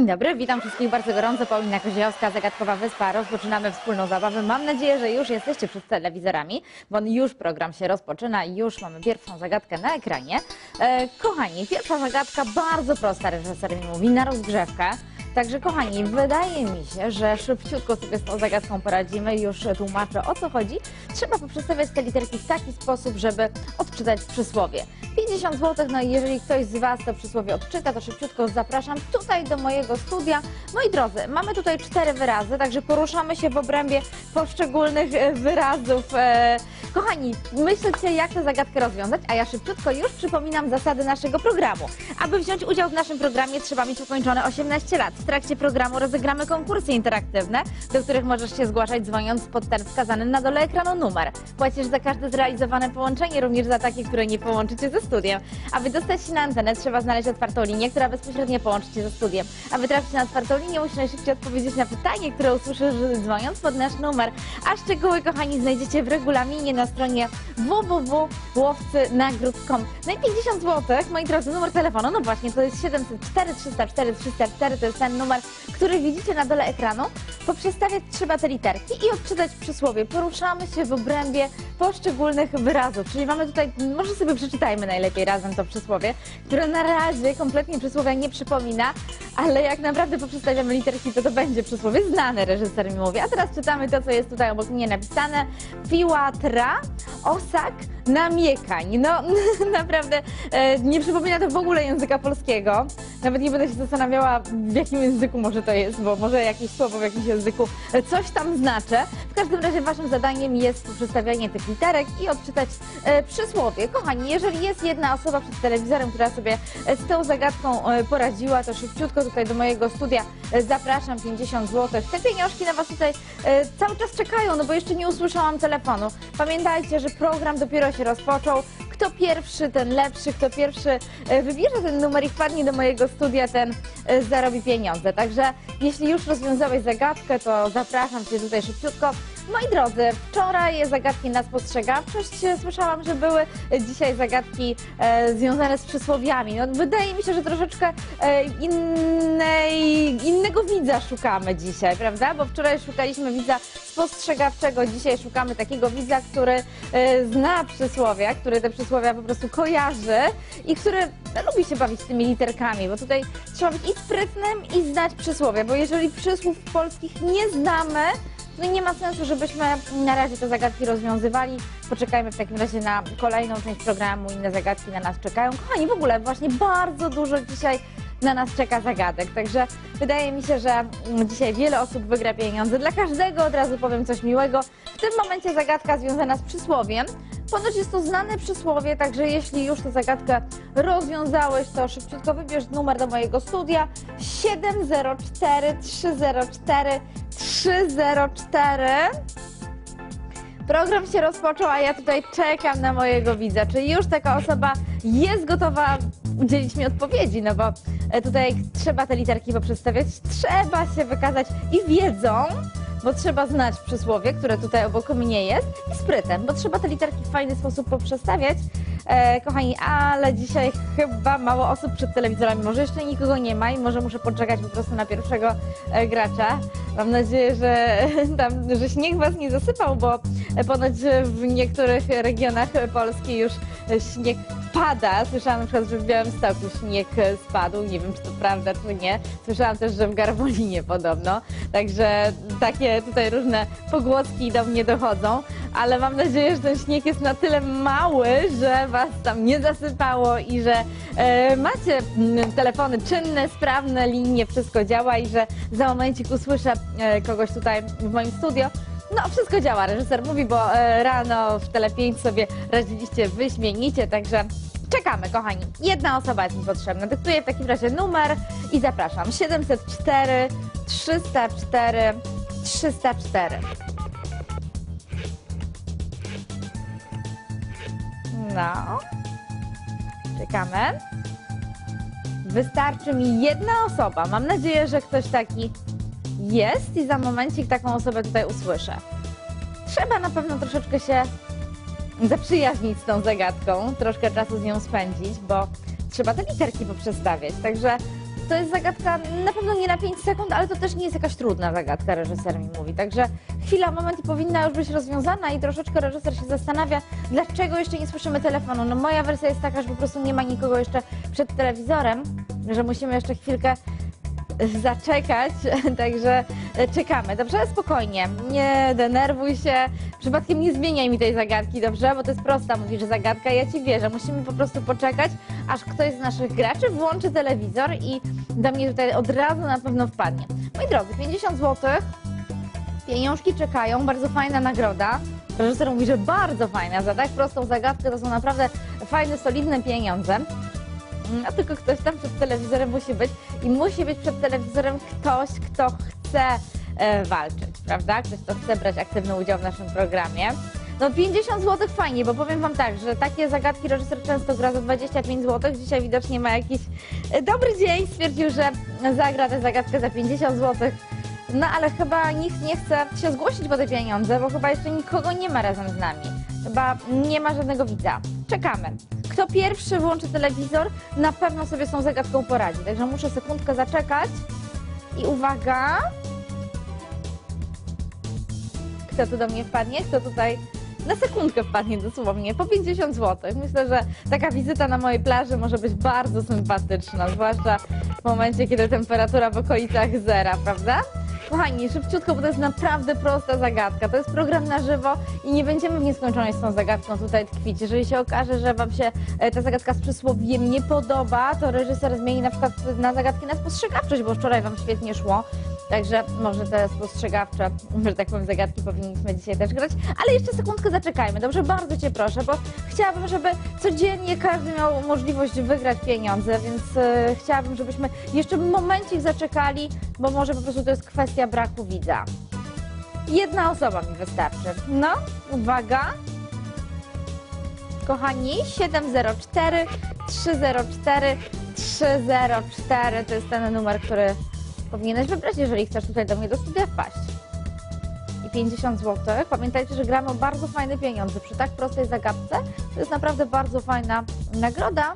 dobry, witam wszystkich bardzo gorąco. Paulina Koziejowska, Zagadkowa Wyspa. Rozpoczynamy wspólną zabawę. Mam nadzieję, że już jesteście przed telewizorami, bo już program się rozpoczyna i już mamy pierwszą zagadkę na ekranie. Kochani, pierwsza zagadka bardzo prosta, reżyser mi mówi, na rozgrzewkę. Także kochani, wydaje mi się, że szybciutko sobie z tą zagadką poradzimy. Już tłumaczę, o co chodzi. Trzeba poprzestawiać te literki w taki sposób, żeby odczytać przysłowie. 50 zł, no i jeżeli ktoś z Was to przysłowie odczyta, to szybciutko zapraszam tutaj do mojego studia. Moi drodzy, mamy tutaj 4 wyrazy, także poruszamy się w obrębie poszczególnych wyrazów. Kochani, myślcie, jak tę zagadkę rozwiązać, a ja szybciutko już przypominam zasady naszego programu. Aby wziąć udział w naszym programie, trzeba mieć ukończone 18 lat. W trakcie programu rozegramy konkursy interaktywne, do których możesz się zgłaszać, dzwoniąc pod ten wskazany na dole ekranu numer. Płacisz za każde zrealizowane połączenie, również za takie, które nie połączy Cię ze studiem. Aby dostać się na antenę, trzeba znaleźć otwartą linię, która bezpośrednio połączy Cię ze studiem. Aby trafić na otwartą linię, musisz najszybciej odpowiedzieć na pytanie, które usłyszysz, dzwoniąc pod nasz numer. A szczegóły, kochani, znajdziecie w regulaminie na stronie www.łowcynagród.com. No i 50 zł, moi drodzy, numer telefonu, no właśnie, to jest 704 304 304, to jest ten numer, który widzicie na dole ekranu. Poprzestawiać trzeba te literki i odczytać przysłowie. Poruszamy się w obrębie poszczególnych wyrazów, czyli mamy tutaj, może sobie przeczytajmy najlepiej razem to przysłowie, które na razie kompletnie przysłowia nie przypomina, ale jak naprawdę poprzestawiamy literki, to będzie przysłowie znane, reżyser mi mówi. A teraz czytamy to, co jest tutaj obok mnie napisane. Piłatra, osak, namiekań. No naprawdę nie przypomina to w ogóle języka polskiego. Nawet nie będę się zastanawiała, w jakim języku może to jest, bo może jakieś słowo w jakimś języku coś tam znaczy. W każdym razie waszym zadaniem jest przedstawianie tych literek i odczytać przysłowie. Kochani, jeżeli jest jedna osoba przed telewizorem, która sobie z tą zagadką poradziła, to szybciutko tutaj do mojego studia zapraszam, 50 zł. Te pieniążki na was tutaj cały czas czekają, no bo jeszcze nie usłyszałam telefonu. Pamiętajcie, że program dopiero się rozpoczął. Kto pierwszy, ten lepszy, kto pierwszy wybierze ten numer i wpadnie do mojego studia, ten zarobi pieniądze. Także jeśli już rozwiązałeś zagadkę, to zapraszam Cię tutaj szybciutko. Moi drodzy, wczoraj zagadki na spostrzegawczość. Słyszałam, że były dzisiaj zagadki związane z przysłowiami. No, wydaje mi się, że troszeczkę innego widza szukamy dzisiaj, prawda? Bo wczoraj szukaliśmy widza spostrzegawczego, dzisiaj szukamy takiego widza, który zna przysłowia, który te przysłowia po prostu kojarzy i który lubi się bawić tymi literkami, bo tutaj trzeba być i sprytnym, i znać przysłowie, bo jeżeli przysłów polskich nie znamy, no nie ma sensu, żebyśmy na razie te zagadki rozwiązywali. Poczekajmy w takim razie na kolejną część programu, inne zagadki na nas czekają. Kochani, w ogóle właśnie bardzo dużo dzisiaj na nas czeka zagadek, także wydaje mi się, że dzisiaj wiele osób wygra pieniądze. Dla każdego od razu powiem coś miłego. W tym momencie zagadka związana z przysłowiem. Ponoć jest to znane przysłowie, także jeśli już tę zagadkę rozwiązałeś, to szybciutko wybierz numer do mojego studia 704 304 304. Program się rozpoczął, a ja tutaj czekam na mojego widza. Czy już taka osoba jest gotowa udzielić mi odpowiedzi? No bo tutaj trzeba te literki poprzestawiać, trzeba się wykazać i wiedzą, bo trzeba znać przysłowie, które tutaj obok mnie jest, i sprytem, bo trzeba te literki w fajny sposób poprzestawiać. Kochani, ale dzisiaj chyba mało osób przed telewizorami, może jeszcze nikogo nie ma i może muszę poczekać po prostu na pierwszego gracza. Mam nadzieję, że śnieg was nie zasypał, bo ponoć w niektórych regionach Polski już śnieg pada. Słyszałam na przykład, że w Białymstoku śnieg spadł. Nie wiem, czy to prawda, czy nie. Słyszałam też, że w Garwolinie podobno. Także takie tutaj różne pogłoski do mnie dochodzą. Ale mam nadzieję, że ten śnieg jest na tyle mały, że was tam nie zasypało i że macie telefony czynne, sprawne, linie, wszystko działa i że za momencik usłyszę kogoś tutaj w moim studio. No, wszystko działa, reżyser mówi, bo rano w Tele5 sobie radziliście wyśmienicie, także czekamy, kochani. Jedna osoba jest mi potrzebna. Dyktuję w takim razie numer i zapraszam. 704 304 304. No, czekamy. Wystarczy mi jedna osoba. Mam nadzieję, że ktoś taki jest i za momencik taką osobę tutaj usłyszę. Trzeba na pewno troszeczkę się zaprzyjaźnić z tą zagadką, troszkę czasu z nią spędzić, bo trzeba te literki poprzestawiać. Także to jest zagadka na pewno nie na 5 sekund, ale to też nie jest jakaś trudna zagadka, reżyser mi mówi. Także chwila, moment i powinna już być rozwiązana i troszeczkę reżyser się zastanawia, dlaczego jeszcze nie słyszymy telefonu. No moja wersja jest taka, że po prostu nie ma nikogo jeszcze przed telewizorem, że musimy jeszcze chwilkę zaczekać, także czekamy. Dobrze? Spokojnie, nie denerwuj się, przypadkiem nie zmieniaj mi tej zagadki, dobrze? Bo to jest prosta, mówisz, że zagadka, ja Ci wierzę. Musimy po prostu poczekać, aż ktoś z naszych graczy włączy telewizor i do mnie tutaj od razu na pewno wpadnie. Moi drodzy, 50 zł, pieniążki czekają, bardzo fajna nagroda. Reżyser mówi, że bardzo fajna, za tak prostą zagadkę to są naprawdę fajne, solidne pieniądze. A tylko ktoś tam przed telewizorem musi być i musi być przed telewizorem ktoś, kto chce walczyć, prawda? Ktoś, kto chce brać aktywny udział w naszym programie. No 50 zł fajnie, bo powiem Wam tak, że takie zagadki reżyser często gra za 25 zł. Dzisiaj widocznie ma jakiś dobry dzień, stwierdził, że zagra tę zagadkę za 50 zł. No ale chyba nikt nie chce się zgłosić po te pieniądze, bo chyba jeszcze nikogo nie ma razem z nami. Chyba nie ma żadnego widza. Czekamy. Kto pierwszy włączy telewizor, na pewno sobie z tą zagadką poradzi. Także muszę sekundkę zaczekać. I uwaga. Kto tu do mnie wpadnie? Kto tutaj na sekundkę wpadnie dosłownie? Po 50 zł. Myślę, że taka wizyta na mojej plaży może być bardzo sympatyczna. Zwłaszcza w momencie, kiedy temperatura w okolicach zera, prawda? Kochani, szybciutko, bo to jest naprawdę prosta zagadka. To jest program na żywo i nie będziemy w nieskończoność z tą zagadką tutaj tkwić. Jeżeli się okaże, że Wam się ta zagadka z przysłowiem nie podoba, to reżyser zmieni na przykład na zagadki na spostrzegawczość, bo wczoraj Wam świetnie szło. Także może te spostrzegawcze, że tak powiem, zagadki powinniśmy dzisiaj też grać. Ale jeszcze sekundkę zaczekajmy, dobrze? Bardzo Cię proszę, bo chciałabym, żeby codziennie każdy miał możliwość wygrać pieniądze, więc chciałabym, żebyśmy jeszcze momencik zaczekali, bo może po prostu to jest kwestia braku widza. Jedna osoba mi wystarczy. No, uwaga. Kochani, 704 304 304 to jest ten numer, który powinieneś wybrać, jeżeli chcesz tutaj do mnie do studia wpaść. I 50 zł. Pamiętajcie, że gramy o bardzo fajne pieniądze. Przy tak prostej zagadce to jest naprawdę bardzo fajna nagroda.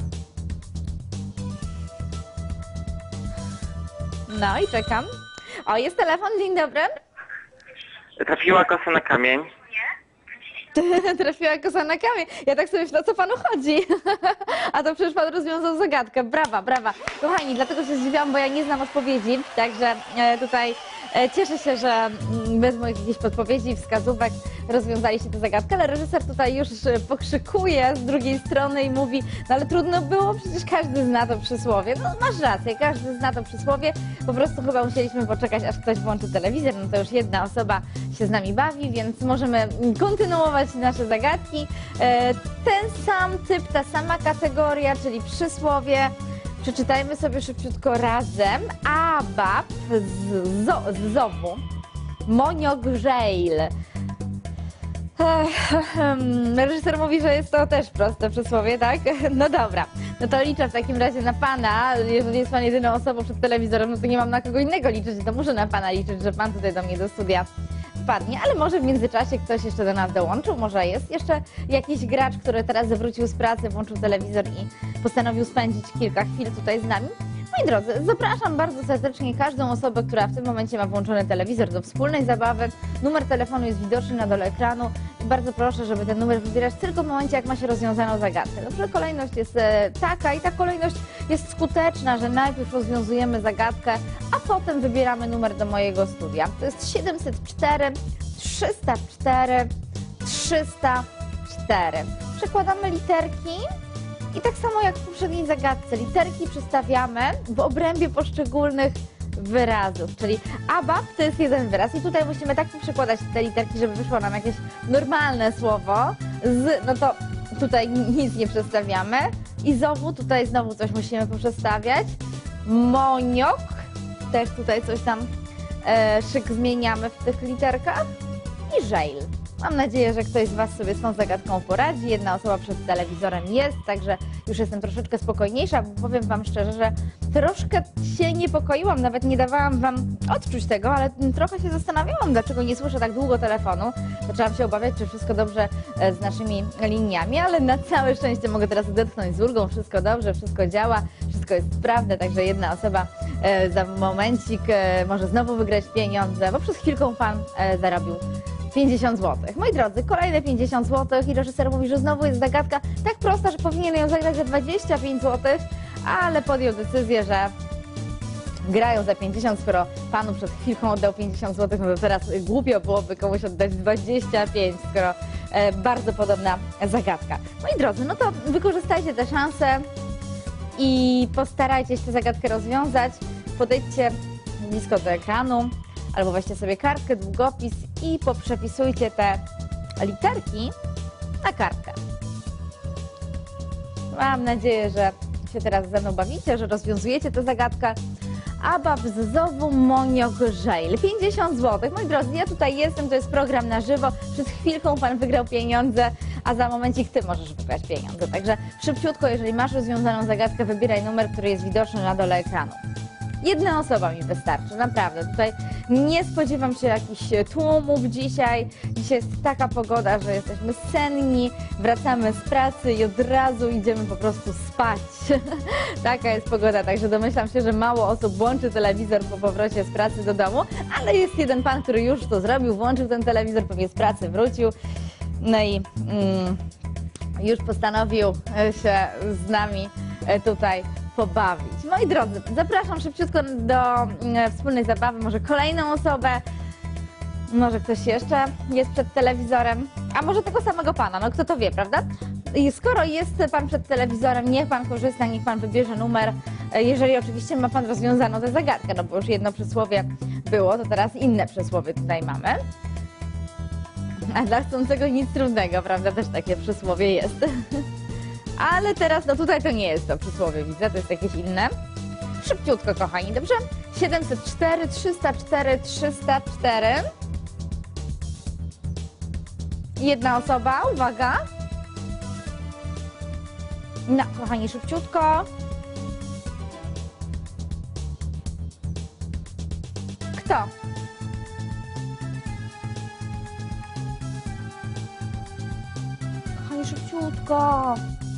No i czekam. O, jest telefon, dzień dobry. Trafiła kosa na kamień. Trafiła kosa na kamień. Ja tak sobie myślę, o co panu chodzi? A to przecież pan rozwiązał zagadkę. Brawa, brawa. Kochani, dlatego się zdziwiłam, bo ja nie znam odpowiedzi, także tutaj cieszę się, że bez moich jakichś podpowiedzi i wskazówek rozwiązaliście tę zagadkę, ale reżyser tutaj już pokrzykuje z drugiej strony i mówi, no ale trudno było, przecież każdy zna to przysłowie. No masz rację, każdy zna to przysłowie, po prostu chyba musieliśmy poczekać, aż ktoś włączy telewizor, no to już jedna osoba się z nami bawi, więc możemy kontynuować nasze zagadki. Ten sam typ, ta sama kategoria, czyli przysłowie. Przeczytajmy sobie szybciutko razem. Abab z zowu. Moniogrzeil. Reżyser mówi, że jest to też proste przysłowie, tak? No dobra. No to liczę w takim razie na pana. Jeżeli jest pan jedyną osobą przed telewizorem, no to nie mam na kogo innego liczyć. To muszę na pana liczyć, że pan tutaj do mnie do studia wpadnie, ale może w międzyczasie ktoś jeszcze do nas dołączył, może jest jeszcze jakiś gracz, który teraz wrócił z pracy, włączył telewizor i postanowił spędzić kilka chwil tutaj z nami. Moi drodzy, zapraszam bardzo serdecznie każdą osobę, która w tym momencie ma włączony telewizor do wspólnej zabawy. Numer telefonu jest widoczny na dole ekranu i bardzo proszę, żeby ten numer wybierać tylko w momencie, jak ma się rozwiązaną zagadkę. Dobrze, kolejność jest taka i ta kolejność jest skuteczna, że najpierw rozwiązujemy zagadkę, a potem wybieramy numer do mojego studia. To jest 704 304 304. Przekładamy literki. I tak samo jak w poprzedniej zagadce, literki przestawiamy w obrębie poszczególnych wyrazów, czyli abab to jest jeden wyraz i tutaj musimy tak przekładać te literki, żeby wyszło nam jakieś normalne słowo, no to tutaj nic nie przestawiamy i zowu tutaj znowu coś musimy poprzestawiać, moniok, też tutaj coś tam szyk zmieniamy w tych literkach i żejl. Mam nadzieję, że ktoś z Was sobie z tą zagadką poradzi. Jedna osoba przed telewizorem jest, także już jestem troszeczkę spokojniejsza, bo powiem Wam szczerze, że troszkę się niepokoiłam, nawet nie dawałam Wam odczuć tego, ale trochę się zastanawiałam, dlaczego nie słyszę tak długo telefonu. Zaczęłam się obawiać, czy wszystko dobrze z naszymi liniami, ale na całe szczęście mogę teraz odetchnąć z ulgą, wszystko dobrze, wszystko działa, wszystko jest sprawne, także jedna osoba za momencik może znowu wygrać pieniądze, bo przez chwilkę pan zarobił 50 zł. Moi drodzy, kolejne 50 zł i reżyser mówi, że znowu jest zagadka tak prosta, że powinien ją zagrać za 25 zł, ale podjął decyzję, że grają za 50, skoro panu przed chwilką oddał 50 zł, no to teraz głupio byłoby komuś oddać 25, skoro bardzo podobna zagadka. Moi drodzy, no to wykorzystajcie tę szansę i postarajcie się tę zagadkę rozwiązać. Podejdźcie blisko do ekranu, albo weźcie sobie kartkę, długopis i poprzepisujcie te literki na kartkę. Mam nadzieję, że się teraz ze mną bawicie, że rozwiązujecie tę zagadkę. Aba Bzowu Moniok Żejl. 50 zł. Moi drodzy, ja tutaj jestem, to jest program na żywo. Przed chwilką pan wygrał pieniądze, a za momencik ty możesz wygrać pieniądze. Także szybciutko, jeżeli masz rozwiązaną zagadkę, wybieraj numer, który jest widoczny na dole ekranu. Jedna osoba mi wystarczy, naprawdę. Tutaj nie spodziewam się jakichś tłumów dzisiaj. Dzisiaj jest taka pogoda, że jesteśmy senni, wracamy z pracy i od razu idziemy po prostu spać. Taka jest pogoda, także domyślam się, że mało osób włączy telewizor po powrocie z pracy do domu, ale jest jeden pan, który już to zrobił, włączył ten telewizor, pewnie z pracy wrócił, no i już postanowił się z nami tutaj pobawić. Moi drodzy, zapraszam szybciutko do wspólnej zabawy, może kolejną osobę, może ktoś jeszcze jest przed telewizorem, a może tego samego pana, no kto to wie, prawda? I skoro jest pan przed telewizorem, niech pan korzysta, niech pan wybierze numer, jeżeli oczywiście ma pan rozwiązaną tę zagadkę, no bo już jedno przysłowie było, to teraz inne przysłowie tutaj mamy. A dla chcącego nic trudnego, prawda? Też takie przysłowie jest. Ale teraz, no tutaj to nie jest to przysłowie, widzę, to jest jakieś inne. Szybciutko, kochani, dobrze? 704, 304, 304. Jedna osoba, uwaga. No, kochani, szybciutko. Kto? Kochani, szybciutko.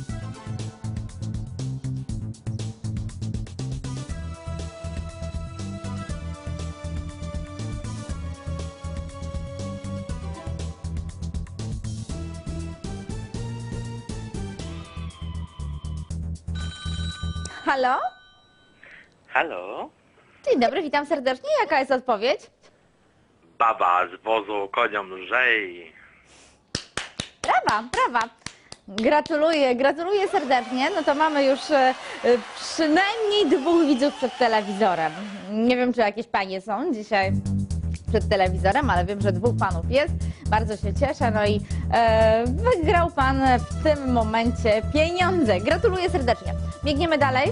Halo? Halo? Dzień dobry, witam serdecznie. Jaka jest odpowiedź? Baba z wozu koniom lżej. Brawa, brawa. Gratuluję serdecznie. No to mamy już przynajmniej 2 widzów przed telewizorem. Nie wiem, czy jakieś panie są dzisiaj przed telewizorem, ale wiem, że 2 panów jest. Bardzo się cieszę. No i wygrał pan w tym momencie pieniądze. Gratuluję serdecznie. Biegniemy dalej.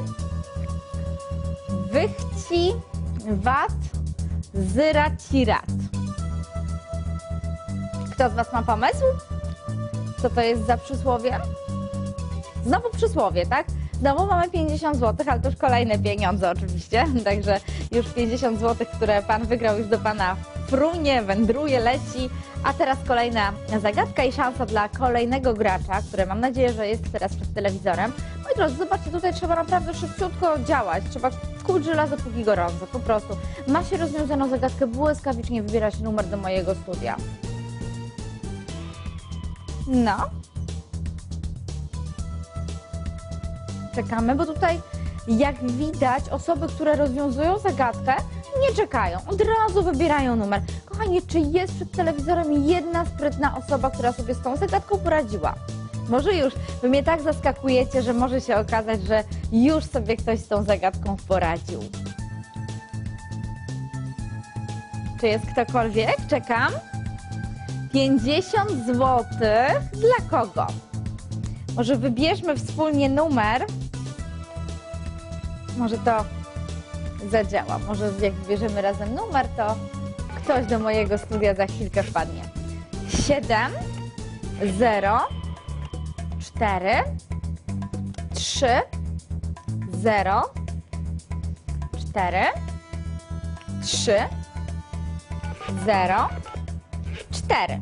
Wychci wat zyraci rat. Kto z was ma pomysł? Co to jest za przysłowie? Znowu przysłowie, tak? Znowu mamy 50 zł, ale to już kolejne pieniądze oczywiście. Także już 50 zł, które pan wygrał, już do pana frunie, wędruje, leci. A teraz kolejna zagadka i szansa dla kolejnego gracza, który mam nadzieję, że jest teraz przed telewizorem. Moi drodzy, zobaczcie, tutaj trzeba naprawdę szybciutko działać. Trzeba kuć żelazo póki gorąco, po prostu. Ma się rozwiązaną zagadkę, błyskawicznie wybiera się numer do mojego studia. No. Czekamy, bo tutaj jak widać osoby, które rozwiązują zagadkę, nie czekają, od razu wybierają numer. Kochani, czy jest przed telewizorem jedna sprytna osoba, która sobie z tą zagadką poradziła? Może już, wy mnie tak zaskakujecie, że może się okazać, że już sobie ktoś z tą zagadką poradził. Czy jest ktokolwiek? Czekam. 50 zł. Dla kogo? Może wybierzmy wspólnie numer. Może to zadziała. Może jak wybierzemy razem numer, to ktoś do mojego studia za chwilkę wpadnie. 7, 0, 4, 3, 0, 4, 3, 0, 4.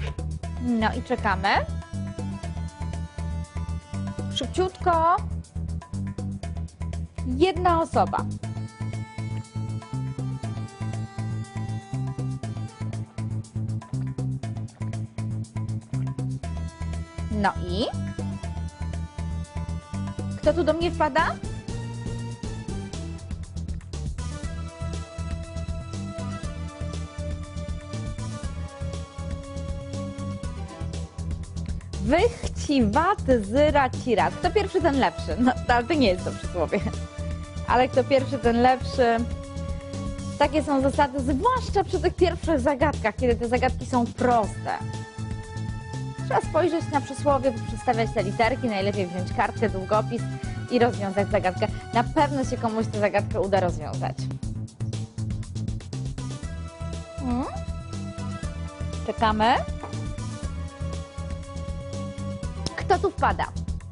No i czekamy. Szybciutko. Jedna osoba. No i? Kto tu do mnie wpada? Wychciwaty zyra cirat. Kto pierwszy, ten lepszy. No, ale to nie jest to przysłowie. Ale kto pierwszy, ten lepszy. Takie są zasady, zwłaszcza przy tych pierwszych zagadkach, kiedy te zagadki są proste. Trzeba spojrzeć na przysłowie, przedstawiać te literki, najlepiej wziąć kartkę, długopis i rozwiązać zagadkę. Na pewno się komuś tę zagadkę uda rozwiązać. Czekamy. Kto tu wpada?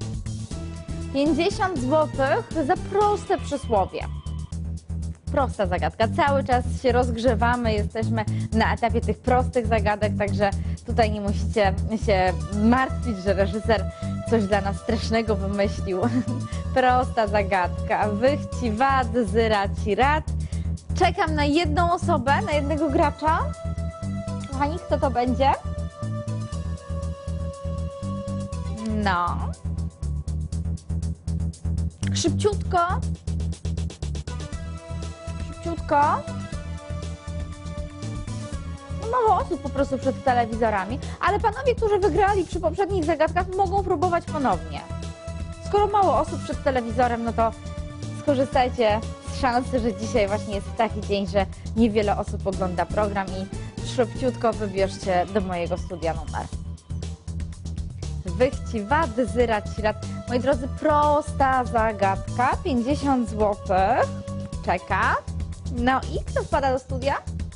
50 zł za proste przysłowie. Prosta zagadka. Cały czas się rozgrzewamy, jesteśmy na etapie tych prostych zagadek, także tutaj nie musicie się martwić, że reżyser coś dla nas strasznego wymyślił. Prosta zagadka. Wychciwad, zyra, cirat. Czekam na jedną osobę, na jednego gracza. Kochani, kto to będzie? No. Szybciutko. Szybciutko. No mało osób po prostu przed telewizorami, ale panowie, którzy wygrali przy poprzednich zagadkach, mogą próbować ponownie. Skoro mało osób przed telewizorem, no to skorzystajcie z szansy, że dzisiaj właśnie jest taki dzień, że niewiele osób ogląda program i szybciutko wybierzcie do mojego studia numer. Wychciwad, zyra, cirat. Moi drodzy, prosta zagadka, 50 zł. Czeka. No i kto wpada do studia?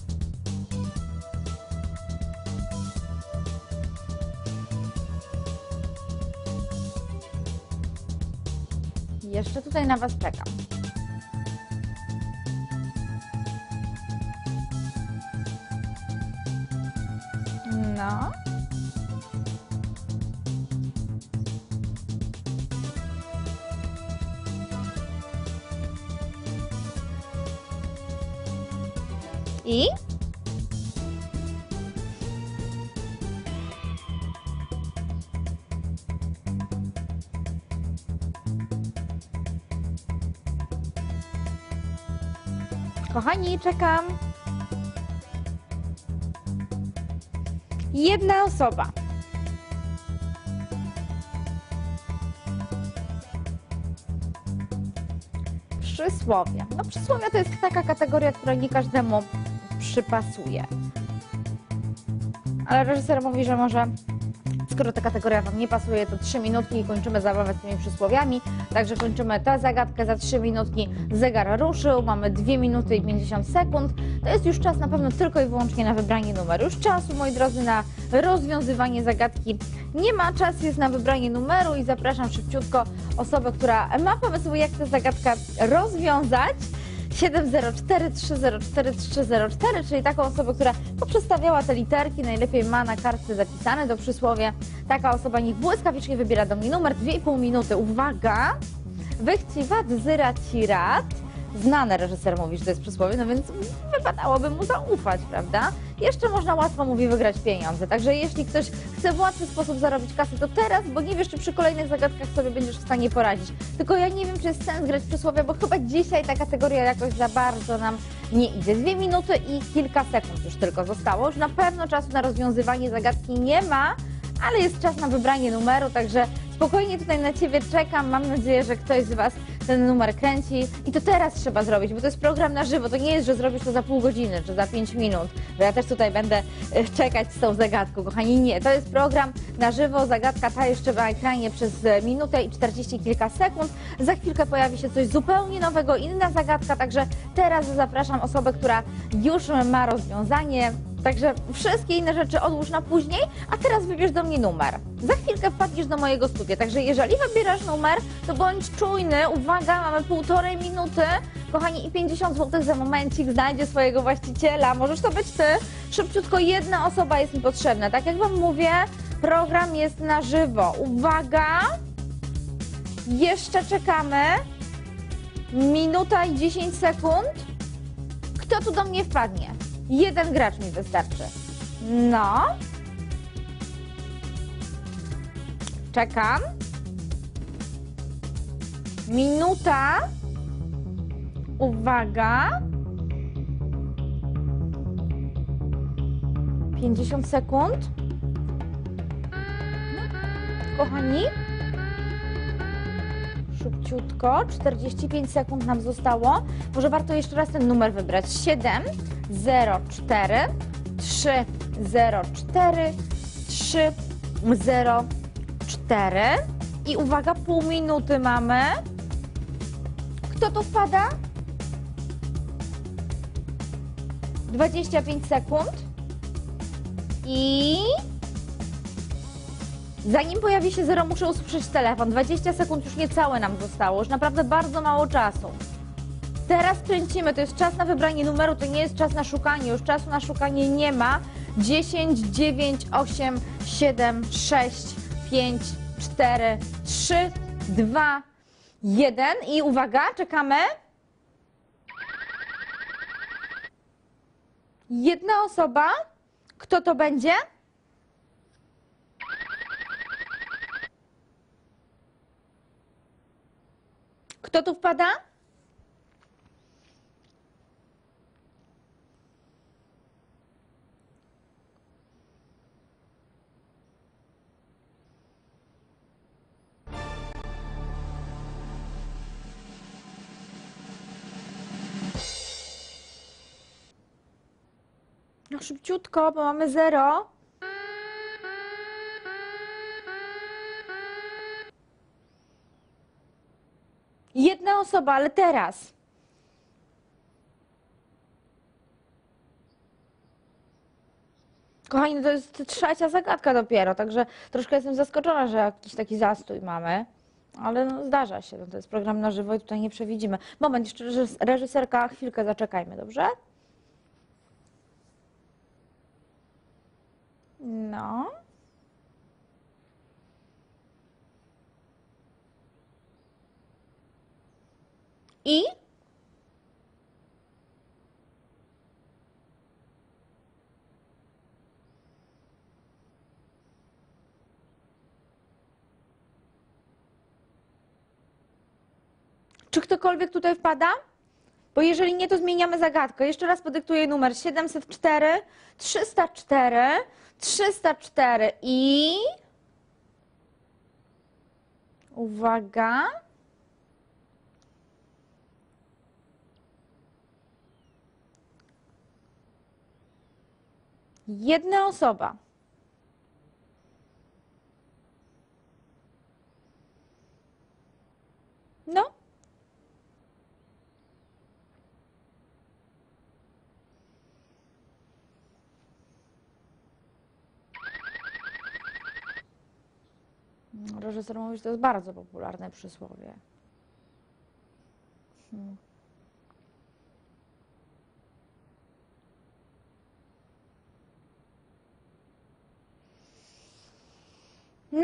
Jeszcze tutaj na Was czekam. No. I? Kochani, czekam. Jedna osoba. Przysłowie. No przysłowia to jest taka kategoria, która nie każdemu przypasuje. Ale reżyser mówi, że może, skoro ta kategoria Wam nie pasuje, to 3 minutki i kończymy zabawę z tymi przysłowiami. Także kończymy tę zagadkę za 3 minutki. Zegar ruszył, mamy 2 minuty i 50 sekund. To jest już czas na pewno tylko i wyłącznie na wybranie numeru. Już czasu, moi drodzy, na rozwiązywanie zagadki nie ma. Czas jest na wybranie numeru i zapraszam szybciutko osobę, która ma pomysł, jak tę zagadkę rozwiązać. 704304304, czyli taką osobę, która poprzestawiała te literki, najlepiej ma na kartce zapisane do przysłowie. Taka osoba niech błyskawicznie wybiera do mnie numer, 2,5 minuty. Uwaga! Wychciwad, zyra, cirat. Znany reżyser mówi, że to jest przysłowie, no więc wypadałoby mu zaufać, prawda? Jeszcze można łatwo, mówi, wygrać pieniądze. Także jeśli ktoś chce w łatwy sposób zarobić kasę, to teraz, bo nie wiesz, czy przy kolejnych zagadkach sobie będziesz w stanie poradzić. Tylko ja nie wiem, czy jest sens grać przysłowia, bo chyba dzisiaj ta kategoria jakoś za bardzo nam nie idzie. 2 minuty i kilka sekund już tylko zostało. Już na pewno czasu na rozwiązywanie zagadki nie ma, ale jest czas na wybranie numeru, także spokojnie tutaj na Ciebie czekam. Mam nadzieję, że ktoś z Was ten numer kręci i to teraz trzeba zrobić, bo to jest program na żywo. To nie jest, że zrobisz to za pół godziny czy za 5 minut, że ja też tutaj będę czekać z tą zagadką. Kochani, nie. To jest program na żywo. Zagadka ta jeszcze na ekranie przez minutę i 40 kilka sekund. Za chwilkę pojawi się coś zupełnie nowego, inna zagadka, także teraz zapraszam osobę, która już ma rozwiązanie. Także wszystkie inne rzeczy odłóż na później, a teraz wybierz do mnie numer. Za chwilkę wpadniesz do mojego studia, także jeżeli wybierasz numer, to bądź czujny. Uwaga, mamy 1,5 minuty. Kochani, i 50 zł za momencik znajdzie swojego właściciela. Możesz to być Ty. Szybciutko, jedna osoba jest mi potrzebna. Tak jak Wam mówię, program jest na żywo. Uwaga! Jeszcze czekamy. Minuta i 10 sekund. Kto tu do mnie wpadnie? Jeden gracz mi wystarczy. No. Czekam. Minuta. Uwaga. 50 sekund. No. Kochani. Szybciutko. 45 sekund nam zostało. Może warto jeszcze raz ten numer wybrać. 7 0 4 3 0 4 3 0 4. I uwaga, pół minuty mamy. Kto tu wpada? 25 sekund. I zanim pojawi się 0, muszę usłyszeć telefon. 20 sekund już niecałe nam zostało. Już naprawdę bardzo mało czasu. Teraz kręcimy. To jest czas na wybranie numeru. To nie jest czas na szukanie. Już czasu na szukanie nie ma. 10, 9, 8, 7, 6, 5, 4, 3, 2, 1. I uwaga, czekamy. Jedna osoba. Kto to będzie? Kto tu wpada? No szybciutko, bo mamy 0. Jedna osoba, ale teraz. Kochani, to jest trzecia zagadka dopiero, także troszkę jestem zaskoczona, że jakiś taki zastój mamy. Ale no, zdarza się, no, to jest program na żywo i tutaj nie przewidzimy. Moment, jeszcze reżyserka, chwilkę zaczekajmy, dobrze? No. I? Czy ktokolwiek tutaj wpada? Bo jeżeli nie, to zmieniamy zagadkę. Jeszcze raz podyktuję numer 704, 304, 304 i... Uwaga. Jedna osoba. No. Reżyser mówi, że to jest bardzo popularne przysłowie. No.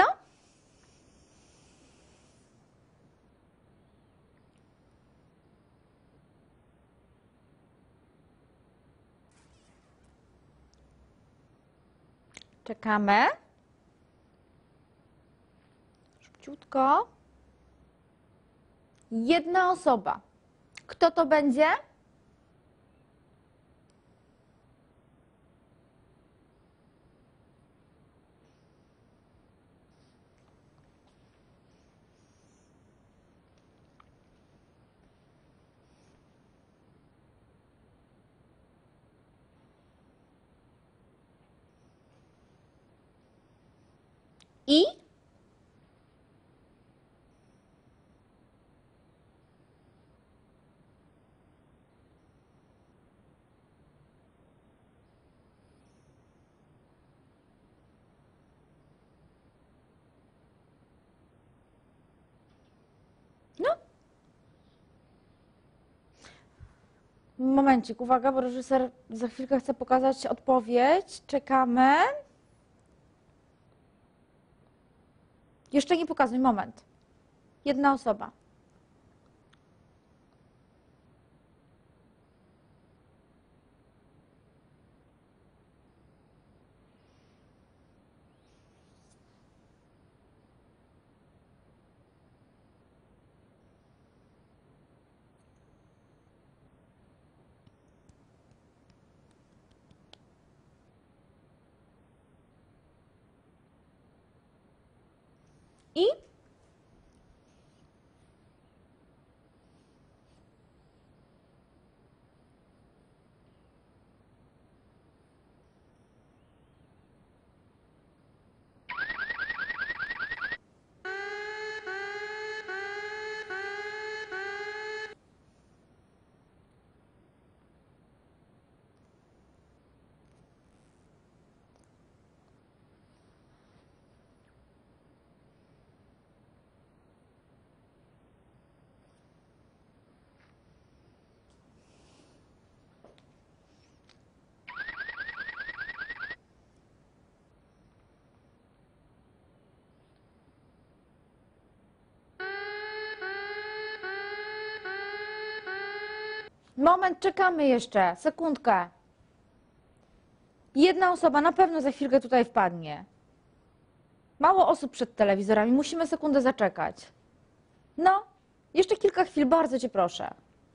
Czekamy. Szybciutko. Jedna osoba. Kto to będzie? I? No. Momencik, uwaga, bo reżyser za chwilkę chce pokazać odpowiedź. Czekamy. Jeszcze nie pokazuj, moment. Jedna osoba. I moment, czekamy jeszcze, sekundkę. Jedna osoba na pewno za chwilkę tutaj wpadnie. Mało osób przed telewizorami, musimy sekundę zaczekać. No, jeszcze kilka chwil, bardzo cię proszę.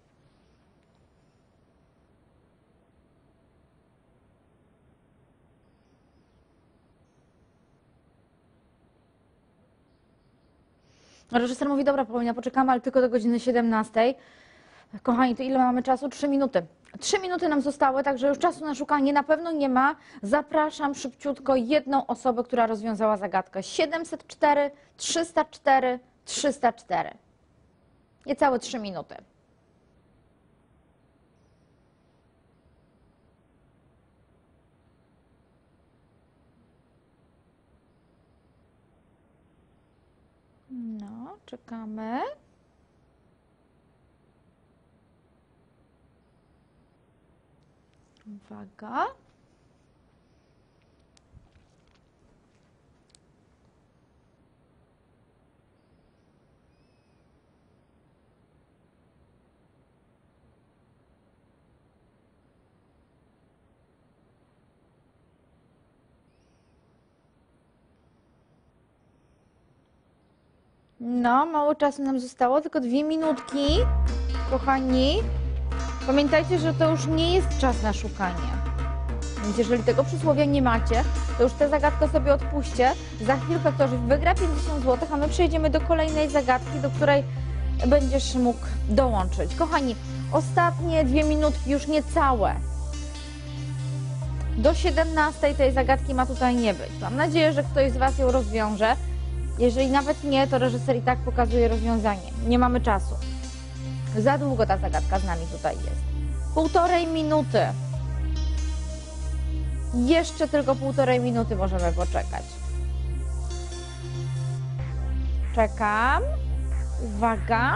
Reżyser mówi, dobra, Paulina, poczekamy, ale tylko do godziny 17. Kochani, to ile mamy czasu? 3 minuty. 3 minuty nam zostały, także już czasu na szukanie na pewno nie ma. Zapraszam szybciutko jedną osobę, która rozwiązała zagadkę. 704, 304, 304. Niecałe 3 minuty. No, czekamy. Uwaga. No, mało czasu nam zostało, tylko 2 minutki. Kochani, pamiętajcie, że to już nie jest czas na szukanie. Więc jeżeli tego przysłowia nie macie, to już tę zagadkę sobie odpuśćcie. Za chwilkę ktoś wygra 50 zł, a my przejdziemy do kolejnej zagadki, do której będziesz mógł dołączyć. Kochani, ostatnie 2 minutki, już niecałe. Do 17 tej zagadki ma tutaj nie być. Mam nadzieję, że ktoś z Was ją rozwiąże. Jeżeli nawet nie, to reżyser i tak pokazuje rozwiązanie. Nie mamy czasu. Za długo ta zagadka z nami tutaj jest. 1,5 minuty. Jeszcze tylko 1,5 minuty możemy poczekać. Czekam. Uwaga.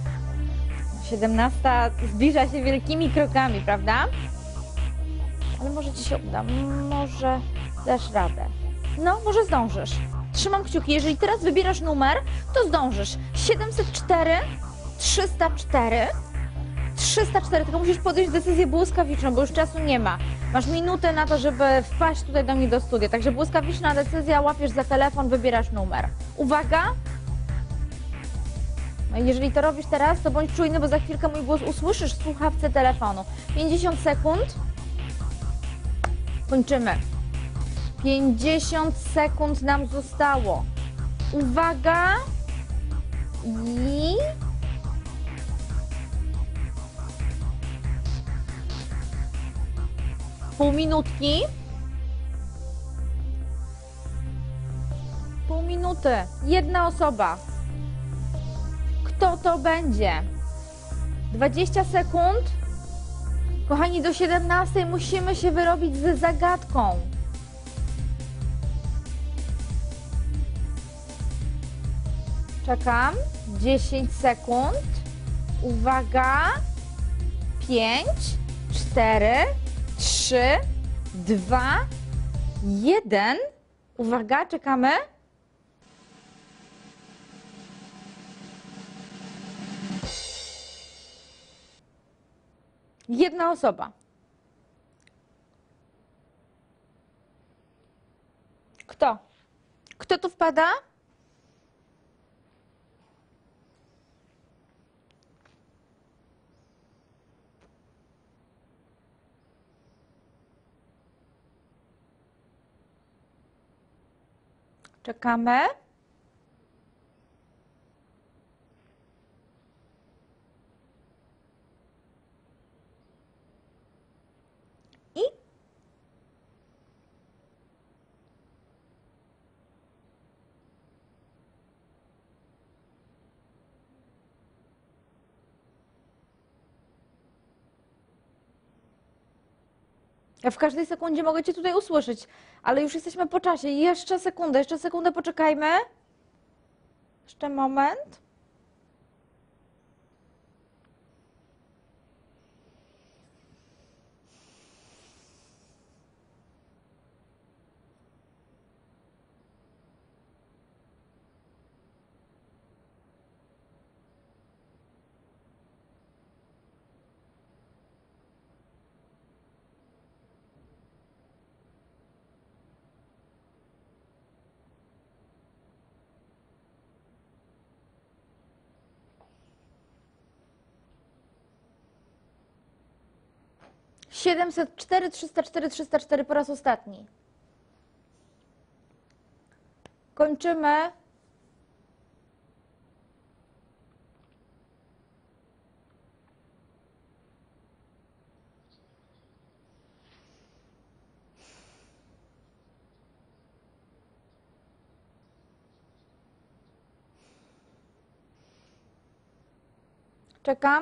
17 zbliża się wielkimi krokami, prawda? Ale może Ci się uda. Może dasz radę. No, może zdążysz. Trzymam kciuki. Jeżeli teraz wybierasz numer, to zdążysz. 704, 304, 304. Tylko musisz podjąć decyzję błyskawiczną, bo już czasu nie ma. Masz minutę na to, żeby wpaść tutaj do mnie do studia. Także błyskawiczna decyzja, łapiesz za telefon, wybierasz numer. Uwaga! No i jeżeli to robisz teraz, to bądź czujny, bo za chwilkę mój głos usłyszysz w słuchawce telefonu. 50 sekund. Kończymy. 50 sekund nam zostało. Uwaga! I... Pół minutki. Pół minuty. Jedna osoba. Kto to będzie? 20 sekund. Kochani, do 17 musimy się wyrobić z zagadką. Czekam. 10 sekund. Uwaga. 5, 4, 3, 2, 1. Uwaga, czekamy. Jedna osoba. Kto? Kto tu wpada? Czekamy. Ja w każdej sekundzie mogę cię tutaj usłyszeć, ale już jesteśmy po czasie. Jeszcze sekundę poczekajmy. Jeszcze moment. Siedemset cztery, 304 po raz ostatni. Kończymy. Czekam.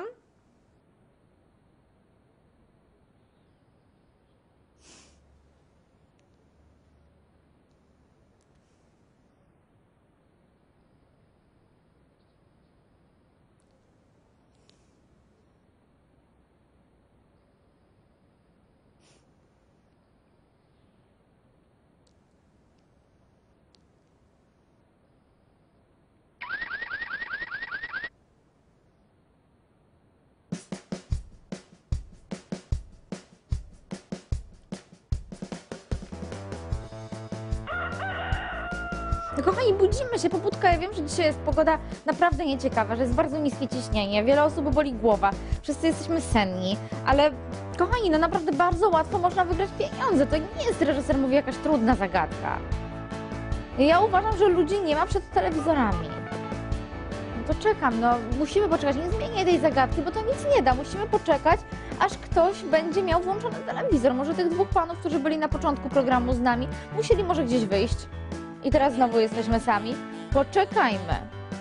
No kochani, budzimy się, pobudka. Ja wiem, że dzisiaj jest pogoda naprawdę nieciekawa, że jest bardzo niskie ciśnienie, wiele osób boli głowa, wszyscy jesteśmy senni, ale kochani, no naprawdę bardzo łatwo można wygrać pieniądze. To nie jest, reżyser mówi, jakaś trudna zagadka. Ja uważam, że ludzi nie ma przed telewizorami. No to czekam, no musimy poczekać, nie zmienię tej zagadki, bo to nic nie da. Musimy poczekać, aż ktoś będzie miał włączony telewizor. Może tych dwóch panów, którzy byli na początku programu z nami, musieli może gdzieś wyjść. I teraz znowu jesteśmy sami. Poczekajmy.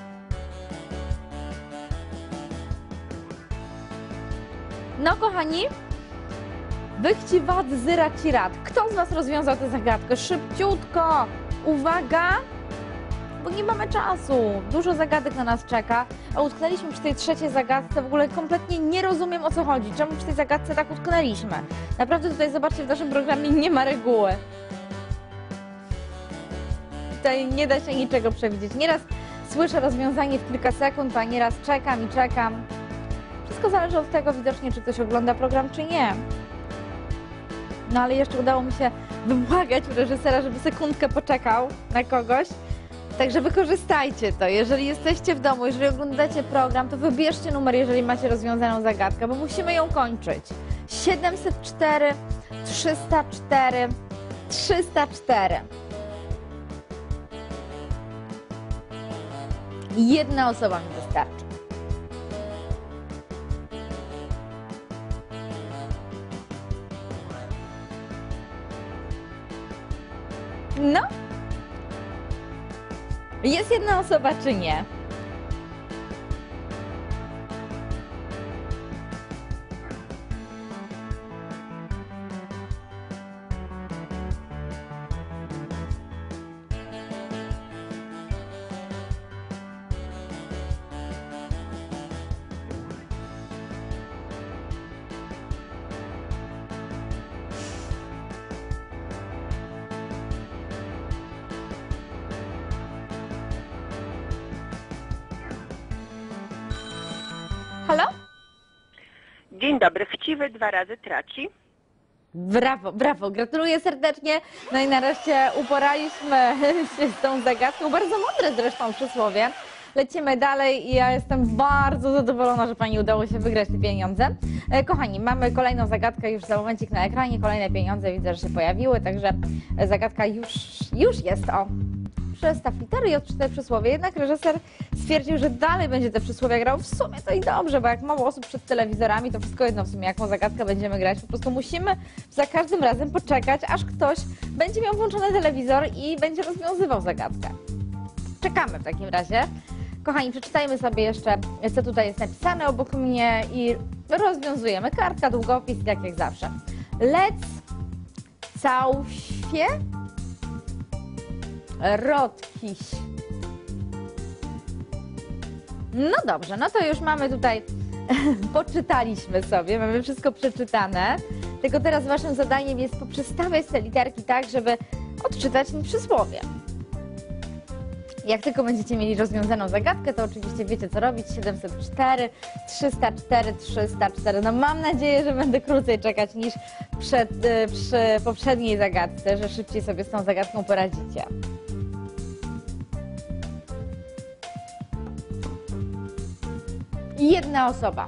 No kochani, wychci wad, zyra ci rad. Kto z was rozwiązał tę zagadkę? Szybciutko! Uwaga! Bo nie mamy czasu. Dużo zagadek na nas czeka. A utknęliśmy przy tej trzeciej zagadce. W ogóle kompletnie nie rozumiem, o co chodzi. Czemu przy tej zagadce tak utknęliśmy? Naprawdę tutaj, zobaczcie, w naszym programie nie ma reguły. Tutaj nie da się niczego przewidzieć. Nieraz słyszę rozwiązanie w kilka sekund, a nieraz czekam i czekam. Wszystko zależy od tego widocznie, czy ktoś ogląda program, czy nie. No ale jeszcze udało mi się wybłagać reżysera, żeby sekundkę poczekał na kogoś. Także wykorzystajcie to. Jeżeli jesteście w domu, jeżeli oglądacie program, to wybierzcie numer, jeżeli macie rozwiązaną zagadkę, bo musimy ją kończyć. 704 304 304. Jedna osoba mi wystarczy. No? Jest jedna osoba, czy nie? Halo? Dzień dobry, chciwy 2 razy traci. Brawo, brawo, gratuluję serdecznie. No i nareszcie uporaliśmy się z tą zagadką. Bardzo mądre zresztą przysłowie. Lecimy dalej i ja jestem bardzo zadowolona, że Pani udało się wygrać te pieniądze. Kochani, mamy kolejną zagadkę już za momencik na ekranie. Kolejne pieniądze widzę, że się pojawiły, także zagadka już jest. O, przestaw litery i odczytaj przysłowie. Jednak reżyser stwierdził, że dalej będzie te przysłowia grał. W sumie to i dobrze, bo jak mało osób przed telewizorami, to wszystko jedno w sumie, jaką zagadkę będziemy grać. Po prostu musimy za każdym razem poczekać, aż ktoś będzie miał włączony telewizor i będzie rozwiązywał zagadkę. Czekamy w takim razie. Kochani, przeczytajmy sobie jeszcze, co tutaj jest napisane obok mnie i rozwiązujemy. Kartka, długopis, tak jak zawsze. Let's całświe rotkiś. No dobrze, no to już mamy tutaj, poczytaliśmy sobie, mamy wszystko przeczytane. Tylko teraz waszym zadaniem jest poprzestawiać te literki tak, żeby odczytać im przysłowie. Jak tylko będziecie mieli rozwiązaną zagadkę, to oczywiście wiecie co robić. 704, 304, 304. No mam nadzieję, że będę krócej czekać niż przy poprzedniej zagadce, że szybciej sobie z tą zagadką poradzicie. Jedna osoba.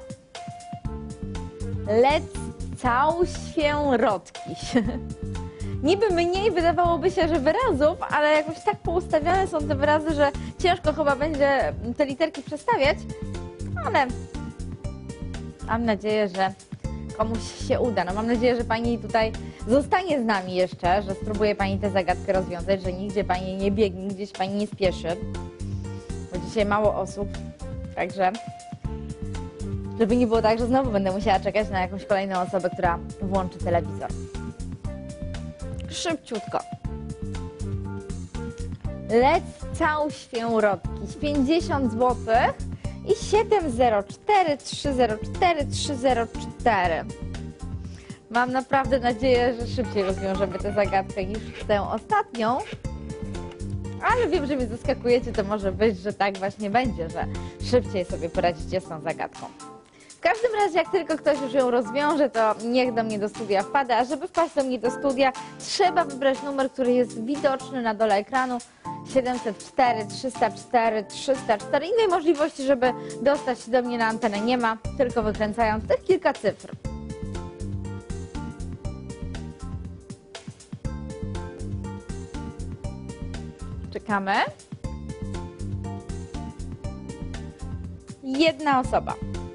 Lec całświęrotkiś. Niby mniej wydawałoby się, że wyrazów, ale jakoś tak poustawiane są te wyrazy, że ciężko chyba będzie te literki przestawiać, ale mam nadzieję, że komuś się uda. No mam nadzieję, że Pani tutaj zostanie z nami jeszcze, że spróbuje Pani tę zagadkę rozwiązać, że nigdzie Pani nie biegnie, gdzieś Pani nie spieszy, bo dzisiaj mało osób, także żeby nie było tak, że znowu będę musiała czekać na jakąś kolejną osobę, która włączy telewizor. Szybciutko. Lec całświęrotkiś 50 zł i 704 304 304. Mam naprawdę nadzieję, że szybciej rozwiążemy tę zagadkę niż tę ostatnią. Ale wiem, że mnie zaskakujecie, to może być, że tak właśnie będzie, że szybciej sobie poradzicie z tą zagadką. W każdym razie, jak tylko ktoś już ją rozwiąże, to niech do mnie do studia wpada. A żeby wpaść do mnie do studia, trzeba wybrać numer, który jest widoczny na dole ekranu. 704, 304, 304. Innej możliwości, żeby dostać się do mnie na antenę nie ma, tylko wykręcając tych kilka cyfr. Czekamy. Jedna osoba.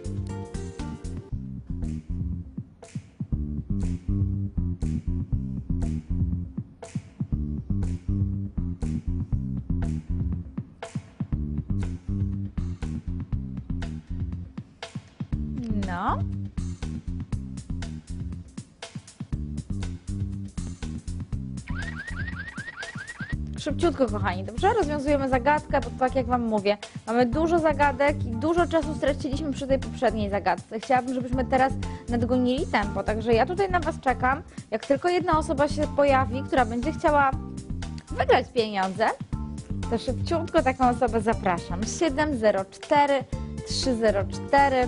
No. Szybciutko, kochani, dobrze? Rozwiązujemy zagadkę, bo tak jak Wam mówię, mamy dużo zagadek i dużo czasu straciliśmy przy tej poprzedniej zagadce. Chciałabym, żebyśmy teraz nadgonili tempo, także ja tutaj na Was czekam. Jak tylko jedna osoba się pojawi, która będzie chciała wygrać pieniądze, to szybciutko taką osobę zapraszam. 704 304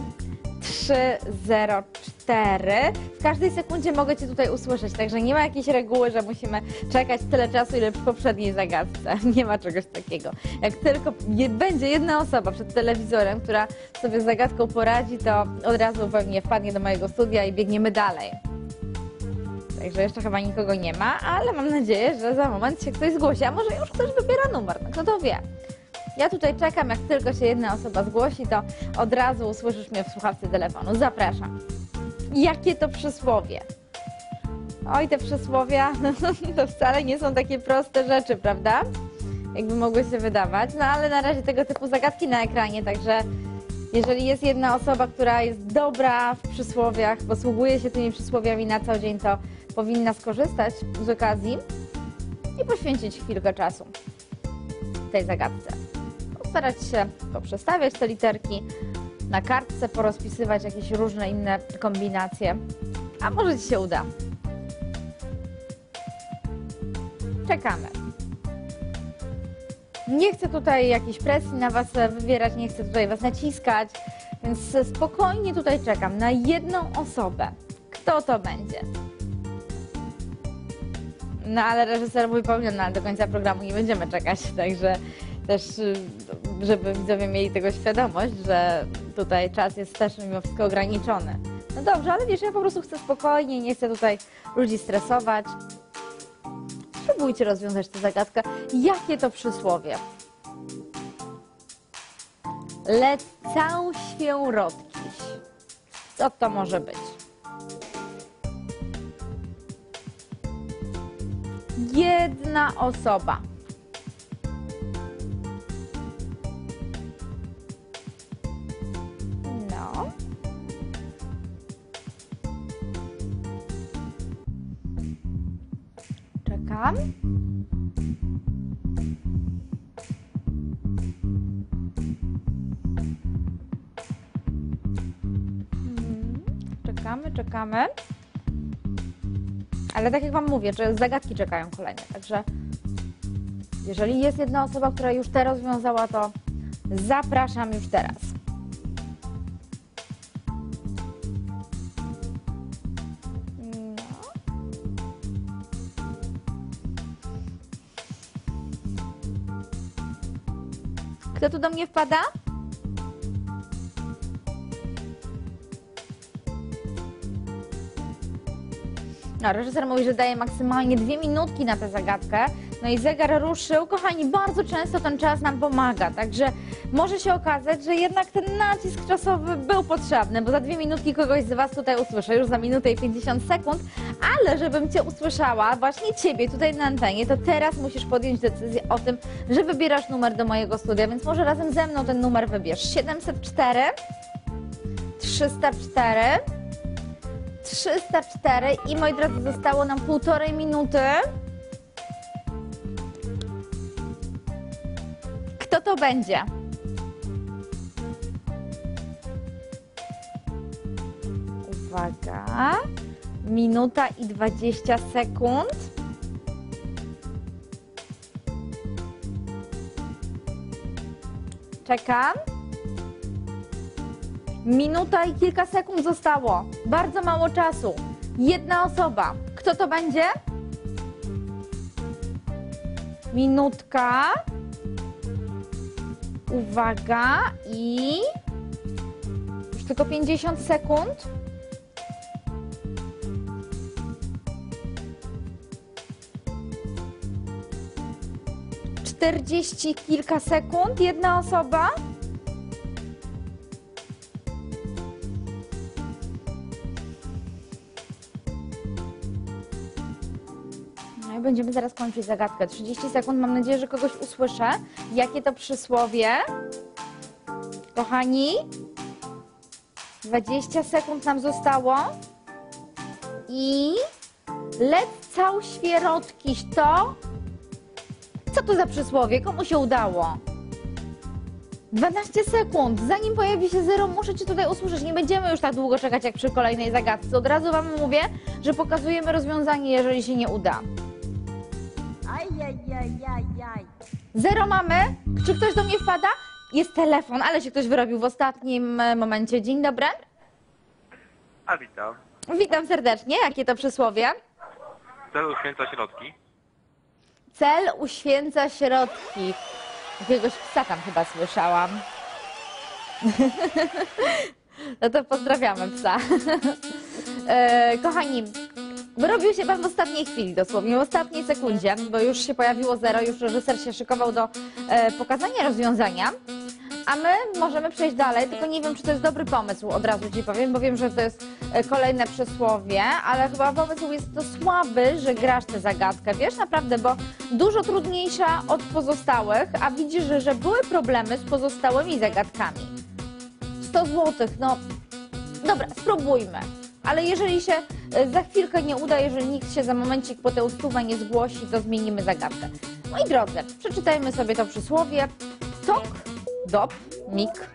304. W każdej sekundzie mogę Cię tutaj usłyszeć, także nie ma jakiejś reguły, że musimy czekać tyle czasu, ile przy poprzedniej zagadce. Nie ma czegoś takiego. Jak tylko będzie jedna osoba przed telewizorem, która sobie z zagadką poradzi, to od razu pewnie wpadnie do mojego studia i biegniemy dalej. Także jeszcze chyba nikogo nie ma, ale mam nadzieję, że za moment się ktoś zgłosi, a może już ktoś wybiera numer, no kto to wie. Ja tutaj czekam, jak tylko się jedna osoba zgłosi, to od razu usłyszysz mnie w słuchawce telefonu. Zapraszam. Jakie to przysłowie? Oj, te przysłowia to wcale nie są takie proste rzeczy, prawda? Jakby mogły się wydawać. No ale na razie tego typu zagadki na ekranie, także jeżeli jest jedna osoba, która jest dobra w przysłowiach, posługuje się tymi przysłowiami na co dzień, to powinna skorzystać z okazji i poświęcić chwilkę czasu tej zagadce. Postarać się poprzestawiać te literki, na kartce porozpisywać jakieś różne inne kombinacje, a może Ci się uda. Czekamy. Nie chcę tutaj jakiejś presji na Was wywierać, nie chcę tutaj Was naciskać, więc spokojnie tutaj czekam na jedną osobę. Kto to będzie? No ale reżyser mój powinien, ale do końca programu nie będziemy czekać, także też, żeby widzowie mieli tego świadomość, że tutaj czas jest też mimo wszystko ograniczony. No dobrze, ale wiesz, ja po prostu chcę spokojnie, nie chcę tutaj ludzi stresować. Spróbujcie rozwiązać tę zagadkę. Jakie to przysłowie? Lec całświęrotkiś. Co to może być? Jedna osoba. No. Czekam. Czekamy. Ale tak jak Wam mówię, że zagadki czekają kolejne, także jeżeli jest jedna osoba, która już te rozwiązała, to zapraszam już teraz. Kto tu do mnie wpada? No, reżyser mówi, że daje maksymalnie 2 minutki na tę zagadkę. No i zegar ruszył. Kochani, bardzo często ten czas nam pomaga, także może się okazać, że jednak ten nacisk czasowy był potrzebny, bo za 2 minutki kogoś z Was tutaj usłyszę, już za minutę i 50 sekund, ale żebym Cię usłyszała, właśnie Ciebie tutaj na antenie, to teraz musisz podjąć decyzję o tym, że wybierasz numer do mojego studia, więc może razem ze mną ten numer wybierz. 704 304 304 i moi drodzy, zostało nam 1,5 minuty. Kto to będzie? Uwaga. Minuta i 20 sekund. Czekam. Minuta i kilka sekund zostało. Bardzo mało czasu. Jedna osoba. Kto to będzie? Minutka. Uwaga. I już tylko 50 sekund. Czterdzieści kilka sekund. Jedna osoba. Będziemy zaraz kończyć zagadkę. 30 sekund. Mam nadzieję, że kogoś usłyszę. Jakie to przysłowie? Kochani, 20 sekund nam zostało. I lecał świerotkiś to? Co to za przysłowie? Komu się udało? 12 sekund. Zanim pojawi się 0, muszę Cię tutaj usłyszeć. Nie będziemy już tak długo czekać jak przy kolejnej zagadce. Od razu Wam mówię, że pokazujemy rozwiązanie, jeżeli się nie uda. 0 mamy. Czy ktoś do mnie wpada? Jest telefon, ale się ktoś wyrobił w ostatnim momencie. Dzień dobry. A witam. Witam serdecznie. Jakie to przysłowie? Cel uświęca środki. Cel uświęca środki. Jakiegoś psa tam chyba słyszałam. No to pozdrawiamy psa. Kochani, wyrobił się Pan w ostatniej chwili, dosłownie w ostatniej sekundzie, bo już się pojawiło 0, już reżyser się szykował do pokazania rozwiązania, a my możemy przejść dalej, tylko nie wiem, czy to jest dobry pomysł, od razu Ci powiem, bo wiem, że to jest kolejne przysłowie, ale chyba pomysł jest to słaby, że grasz tę zagadkę, wiesz, naprawdę, bo dużo trudniejsza od pozostałych, a widzisz, że były problemy z pozostałymi zagadkami. 100 zł, no dobra, spróbujmy. Ale jeżeli się za chwilkę nie uda, jeżeli nikt się za momencik po tę stówę nie zgłosi, to zmienimy zagadkę. Moi drodzy, przeczytajmy sobie to przysłowie. Tok, dop, mik.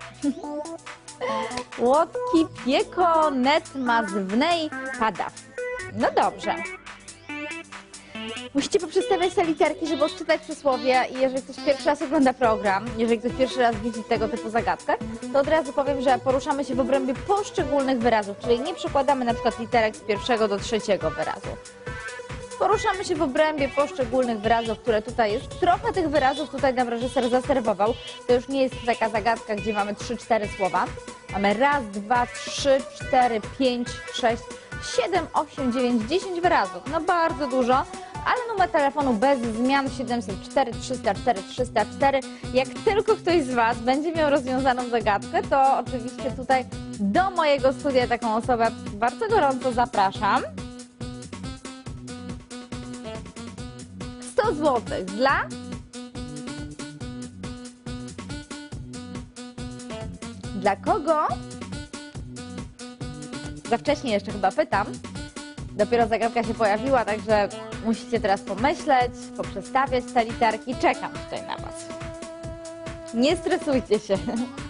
Łotki pieko, net ma zwnej, padaw. No dobrze. Musicie poprzestawiać te literki, żeby odczytać przysłowie i jeżeli ktoś pierwszy raz ogląda program, jeżeli ktoś pierwszy raz widzi tego typu zagadkę, to od razu powiem, że poruszamy się w obrębie poszczególnych wyrazów, czyli nie przekładamy na przykład literek z pierwszego do trzeciego wyrazu. Poruszamy się w obrębie poszczególnych wyrazów, które tutaj jest. Trochę tych wyrazów tutaj nam reżyser zaserwował. To już nie jest taka zagadka, gdzie mamy 3-4 słowa. Mamy raz, 2, 3, 4, 5, 6, 7, 8, 9, 10 wyrazów. No bardzo dużo, ale numer telefonu bez zmian 704 304 304. Jak tylko ktoś z Was będzie miał rozwiązaną zagadkę, to oczywiście tutaj do mojego studia taką osobę bardzo gorąco zapraszam. 100 zł dla kogo? Za wcześnie jeszcze chyba pytam. Dopiero zagadka się pojawiła, także Musicie teraz pomyśleć, poprzestawiać te literki. Czekam tutaj na Was. Nie stresujcie się.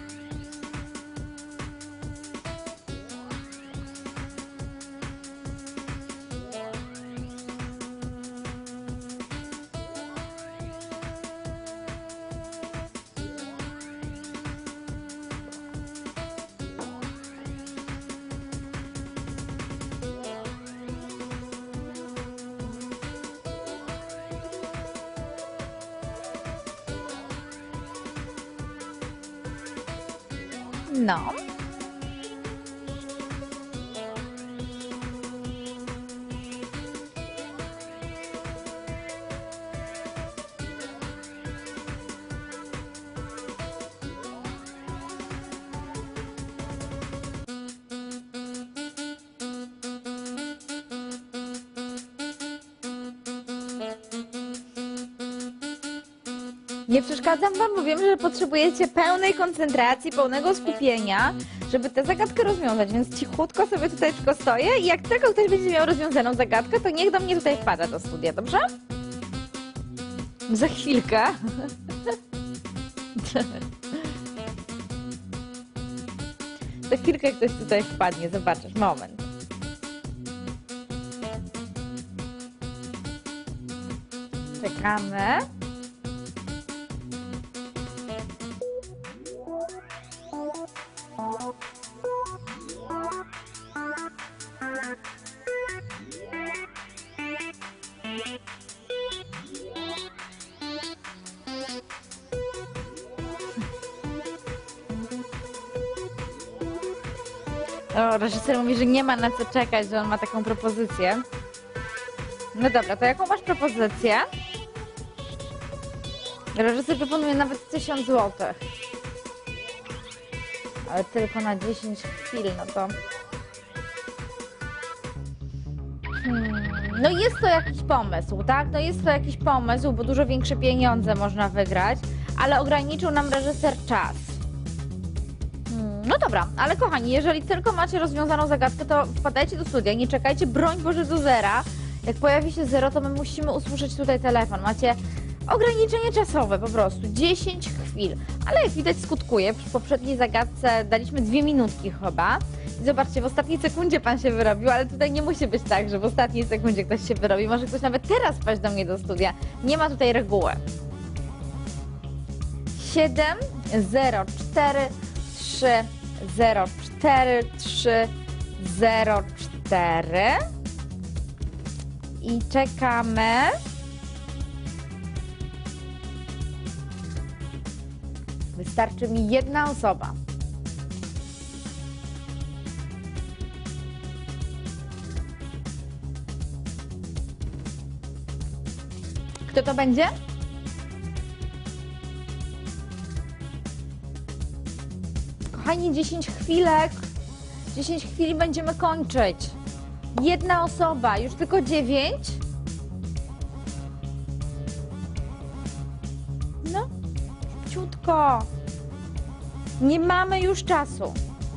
No. Nie przeszkadzam Wam, bo wiem, że potrzebujecie pełnej koncentracji, pełnego skupienia, żeby tę zagadkę rozwiązać, więc cichutko sobie tutaj tylko stoję i jak tylko ktoś będzie miał rozwiązaną zagadkę, to niech do mnie tutaj wpada do studia, dobrze? Za chwilkę. Za chwilkę ktoś tutaj wpadnie, zobaczysz, moment. Czekamy. O, reżyser mówi, że nie ma na co czekać, że on ma taką propozycję. No dobra, to jaką masz propozycję? Reżyser proponuje nawet 1000 zł. Ale tylko na 10 chwil, no to... No jest to jakiś pomysł, tak? No jest to jakiś pomysł, bo dużo większe pieniądze można wygrać, ale ograniczył nam reżyser czas. No dobra, ale kochani, jeżeli tylko macie rozwiązaną zagadkę, to wpadajcie do studia, nie czekajcie, broń Boże, do zera. Jak pojawi się 0, to my musimy usłyszeć tutaj telefon. Macie ograniczenie czasowe po prostu, 10 chwil. Ale jak widać skutkuje, przy poprzedniej zagadce daliśmy 2 minutki chyba. I zobaczcie, w ostatniej sekundzie Pan się wyrobił, ale tutaj nie musi być tak, że w ostatniej sekundzie ktoś się wyrobi. Może ktoś nawet teraz wpaść do mnie do studia. Nie ma tutaj reguły. 7, 0, 4, 3, 0, 4, 3, 0, 4 i czekamy. Wystarczy mi jedna osoba. Kto to będzie? Kochani, 10 chwilek. 10 chwil będziemy kończyć. Jedna osoba, już tylko 9. No, ciutko. Nie mamy już czasu.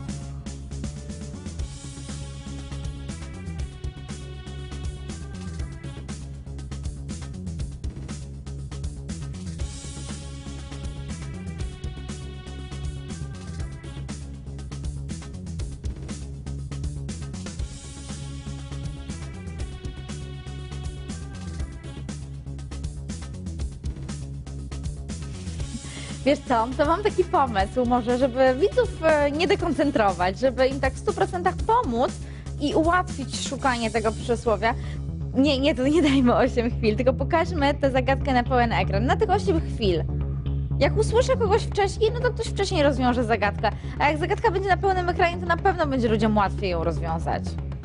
Wiesz co, to mam taki pomysł może, żeby widzów nie dekoncentrować, żeby im tak w 100% pomóc i ułatwić szukanie tego przysłowia. Nie, to nie dajmy 8 chwil, tylko pokażmy tę zagadkę na pełen ekran, na tych 8 chwil. Jak usłyszę kogoś wcześniej, no to ktoś wcześniej rozwiąże zagadkę, a jak zagadka będzie na pełnym ekranie, to na pewno będzie ludziom łatwiej ją rozwiązać.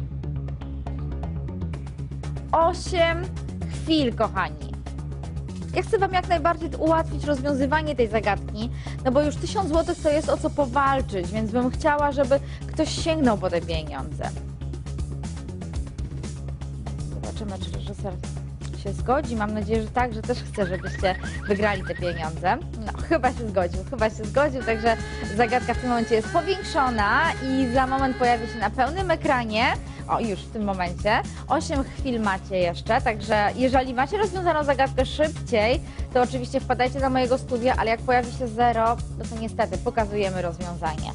8 chwil, kochani. Ja chcę Wam jak najbardziej ułatwić rozwiązywanie tej zagadki, no bo już 1000 zł to jest o co powalczyć, więc bym chciała, żeby ktoś sięgnął po te pieniądze. Zobaczymy, czy reżyser się zgodzi. Mam nadzieję, że tak, że też chce, żebyście wygrali te pieniądze. No, chyba się zgodził, także zagadka w tym momencie jest powiększona i za moment pojawi się na pełnym ekranie. O, już w tym momencie. 8 chwil macie jeszcze, także jeżeli macie rozwiązaną zagadkę szybciej, to oczywiście wpadajcie do mojego studia, ale jak pojawi się 0, no to niestety pokazujemy rozwiązanie.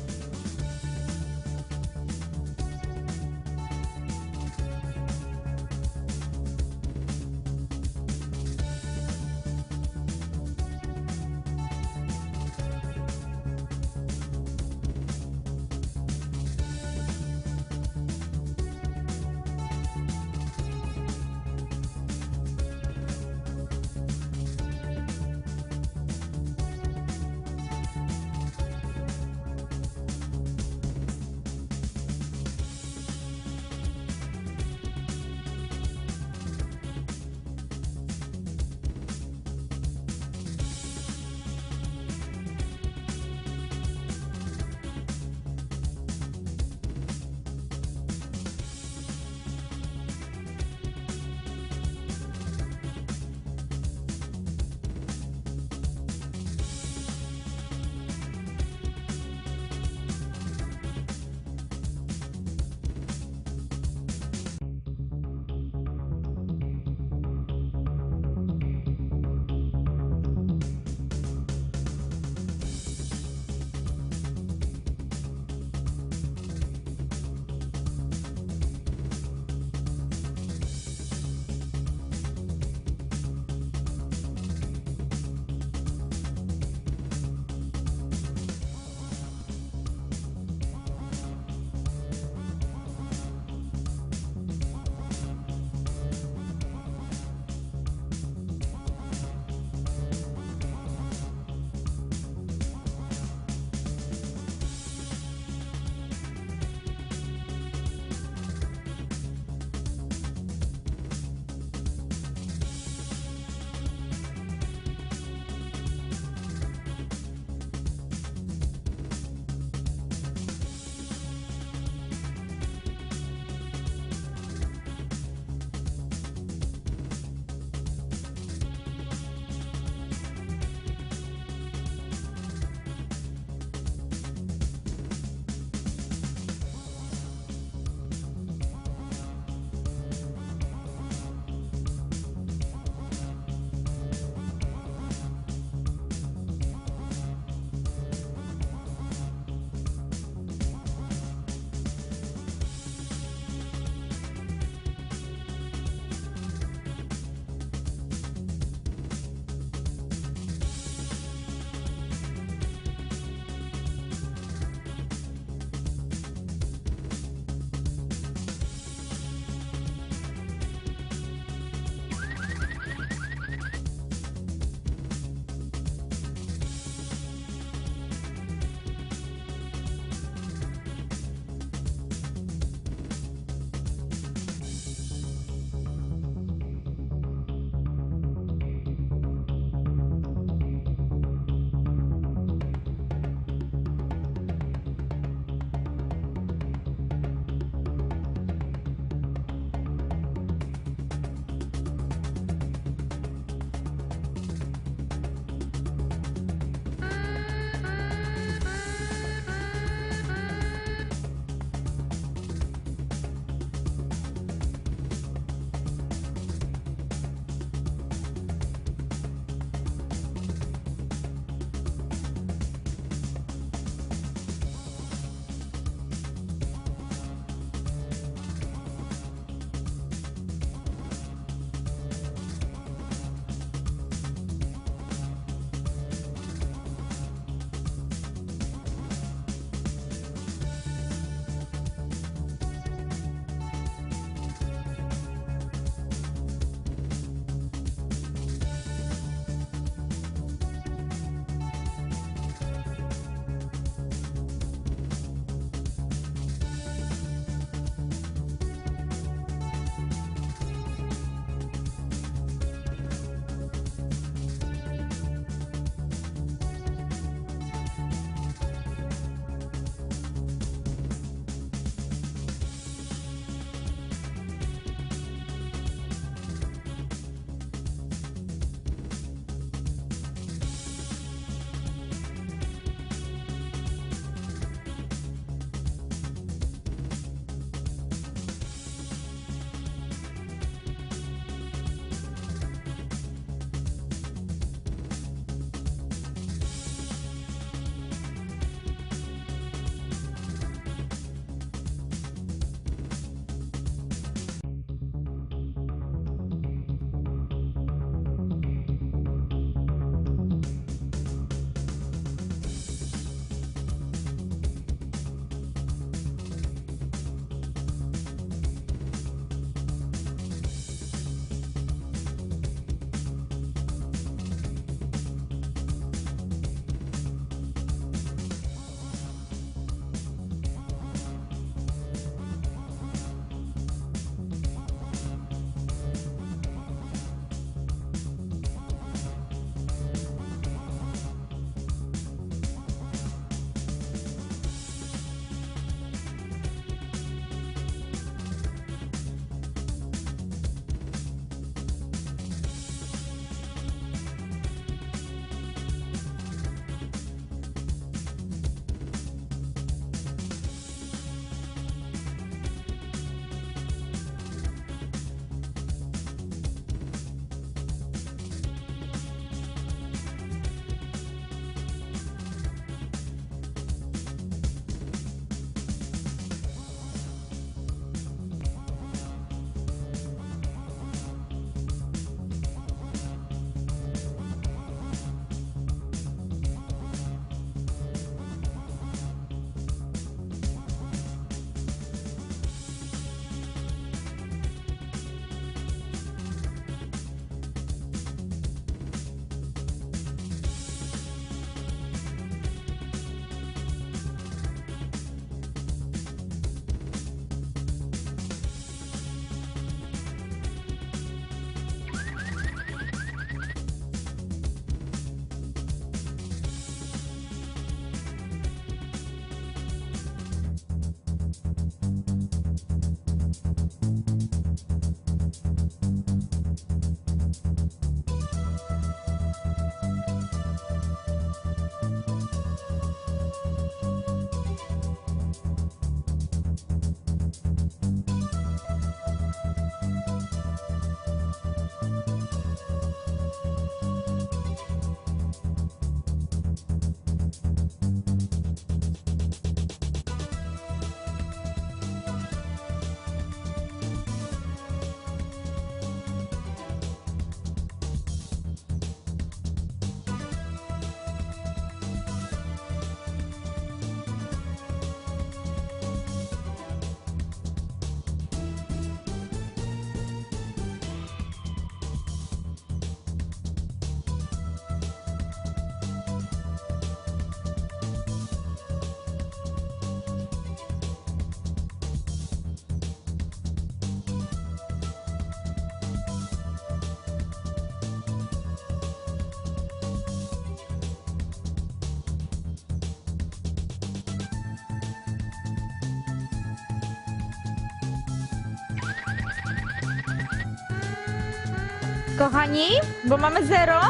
Kochani, bo mamy 0.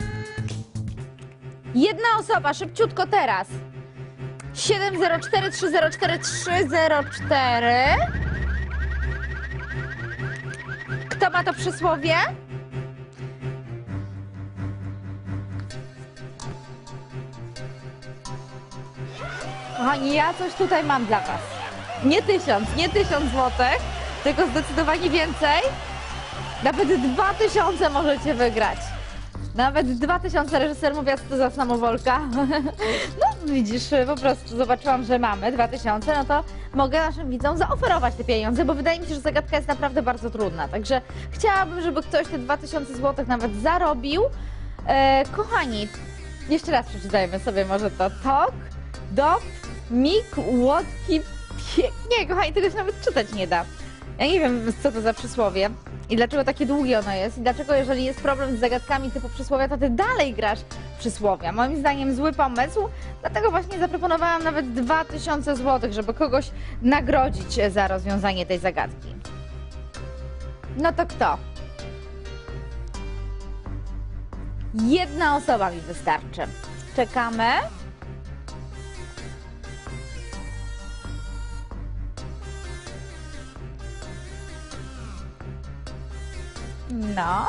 Jedna osoba, szybciutko teraz. 704 304 304. Kto ma to przysłowie? Kochani, ja coś tutaj mam dla was. Nie 1000 złotych, tylko zdecydowanie więcej. Nawet 2000 możecie wygrać. Nawet 2000, reżyser mówi, co to za samowolka. No widzisz, po prostu zobaczyłam, że mamy 2000, no to mogę naszym widzom zaoferować te pieniądze, bo wydaje mi się, że zagadka jest naprawdę bardzo trudna. Także chciałabym, żeby ktoś te 2000 złotych nawet zarobił. Kochani, jeszcze raz przeczytajmy sobie może to. Tok, dop, mik, łotki, piek. Nie, kochani, tego się nawet czytać nie da. Ja nie wiem, co to za przysłowie i dlaczego takie długie ono jest i dlaczego, jeżeli jest problem z zagadkami typu przysłowia, to ty dalej grasz przysłowia. Moim zdaniem zły pomysł, dlatego właśnie zaproponowałam nawet 2000 zł, żeby kogoś nagrodzić za rozwiązanie tej zagadki. No to kto? Jedna osoba mi wystarczy. Czekamy. No.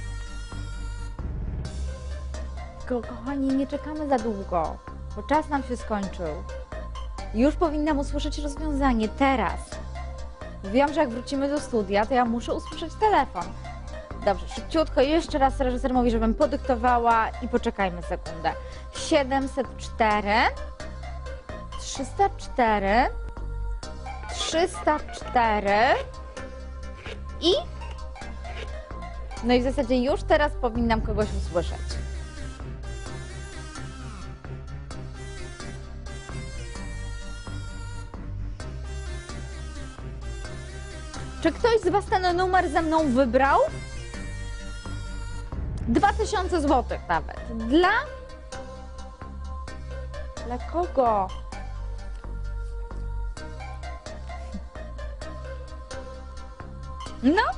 Kochani, nie czekamy za długo, bo czas nam się skończył. Już powinnam usłyszeć rozwiązanie teraz. Wiem, że jak wrócimy do studia, to ja muszę usłyszeć telefon. Dobrze, szybciutko, jeszcze raz reżyser mówi, żebym podyktowała i poczekajmy sekundę. 704 304 304 i... No i w zasadzie już teraz powinnam kogoś usłyszeć. Czy ktoś z was ten numer ze mną wybrał? 2000 zł nawet. Dla kogo? No.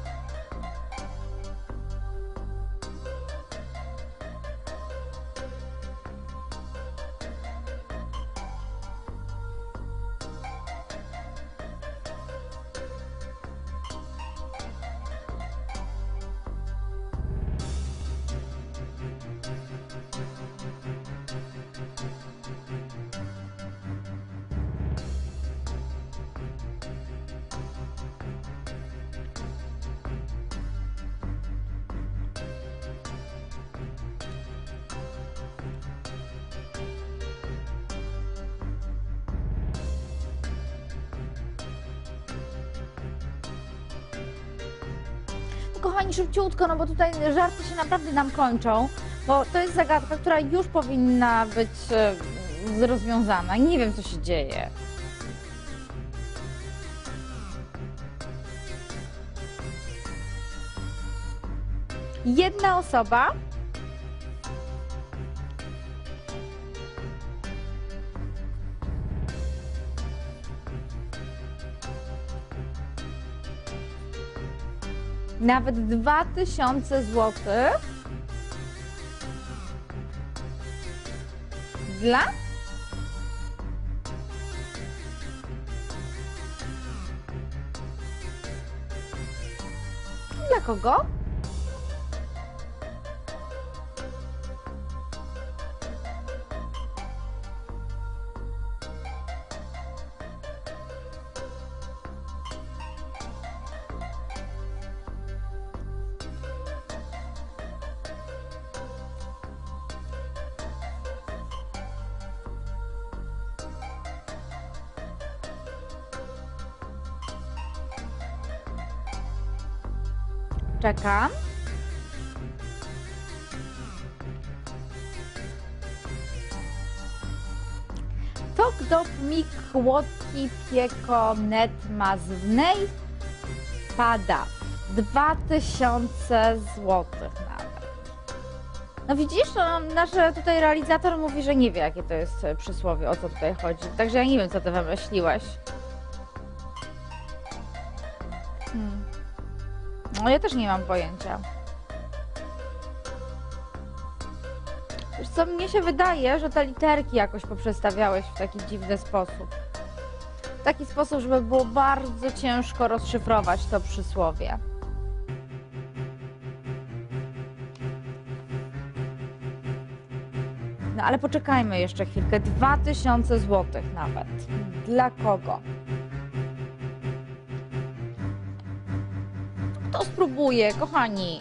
Kochani, szybciutko, no bo tutaj żarty się naprawdę nam kończą, bo to jest zagadka, która już powinna być rozwiązana. Nie wiem, co się dzieje. Jedna osoba. Nawet 2000 zł. Dla? Dla kogo? Czekam. Tok dop mik łotki pieko net mazwnej pada 2000 złotych nawet. No widzisz, no, nasz tutaj realizator mówi, że nie wie, jakie to jest przysłowie, o co tutaj chodzi. Także ja nie wiem, co ty wymyśliłeś. No ja też nie mam pojęcia. co, mnie się wydaje, że te literki jakoś poprzestawiałeś w taki dziwny sposób. W taki sposób, żeby było bardzo ciężko rozszyfrować to przysłowie. No ale poczekajmy jeszcze chwilkę. 2000 zł nawet. Dla kogo? Kto spróbuje, kochani?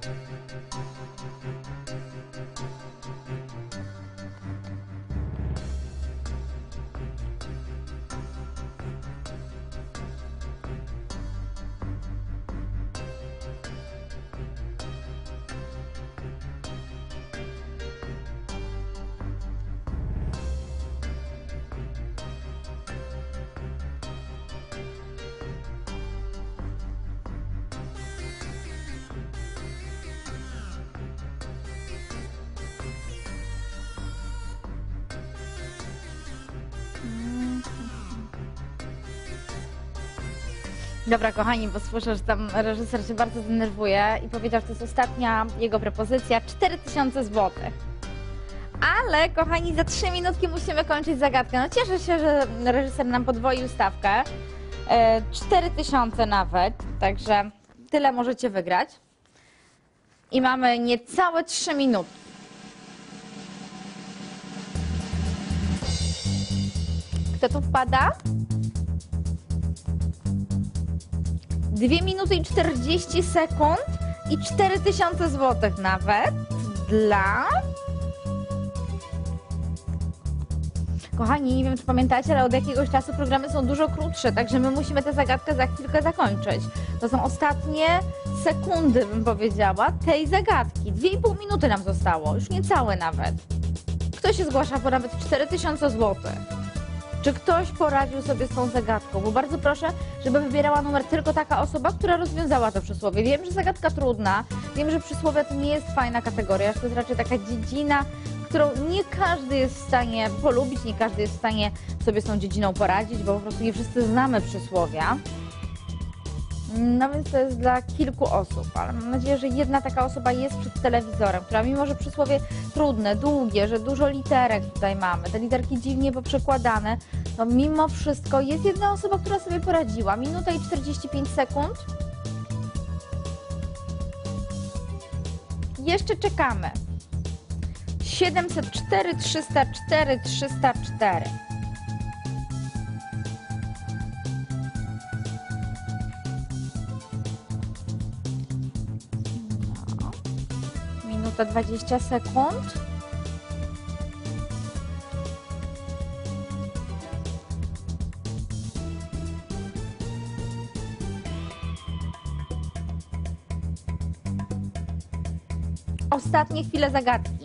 Dobra, kochani, bo słyszę, że tam reżyser się bardzo denerwuje i powiedział, że to jest ostatnia jego propozycja, 4000 zł. Ale, kochani, za 3 minutki musimy kończyć zagadkę. No cieszę się, że reżyser nam podwoił stawkę. 4000 nawet, także tyle możecie wygrać. I mamy niecałe 3 minuty. Kto tu wpada? 2 minuty i 40 sekund i 4000 zł nawet dla... Kochani, nie wiem, czy pamiętacie, ale od jakiegoś czasu programy są dużo krótsze, także my musimy tę zagadkę za chwilkę zakończyć. To są ostatnie sekundy, bym powiedziała, tej zagadki. 2,5 minuty nam zostało, już niecałe nawet. Kto się zgłasza po nawet 4000 zł? Czy ktoś poradził sobie z tą zagadką? Bo bardzo proszę, żeby wybierała numer tylko taka osoba, która rozwiązała to przysłowie. Wiem, że zagadka trudna, wiem, że przysłowie to nie jest fajna kategoria, że to jest raczej taka dziedzina, którą nie każdy jest w stanie polubić, nie każdy jest w stanie sobie z tą dziedziną poradzić, bo po prostu nie wszyscy znamy przysłowia. No więc to jest dla kilku osób, ale mam nadzieję, że jedna taka osoba jest przed telewizorem, która mimo, że przysłowie trudne, długie, że dużo literek tutaj mamy, te literki dziwnie poprzekładane, to mimo wszystko jest jedna osoba, która sobie poradziła. Minuta i 45 sekund. Jeszcze czekamy. 704, 304, 304. Minuta 20 sekund. Ostatnie chwile zagadki.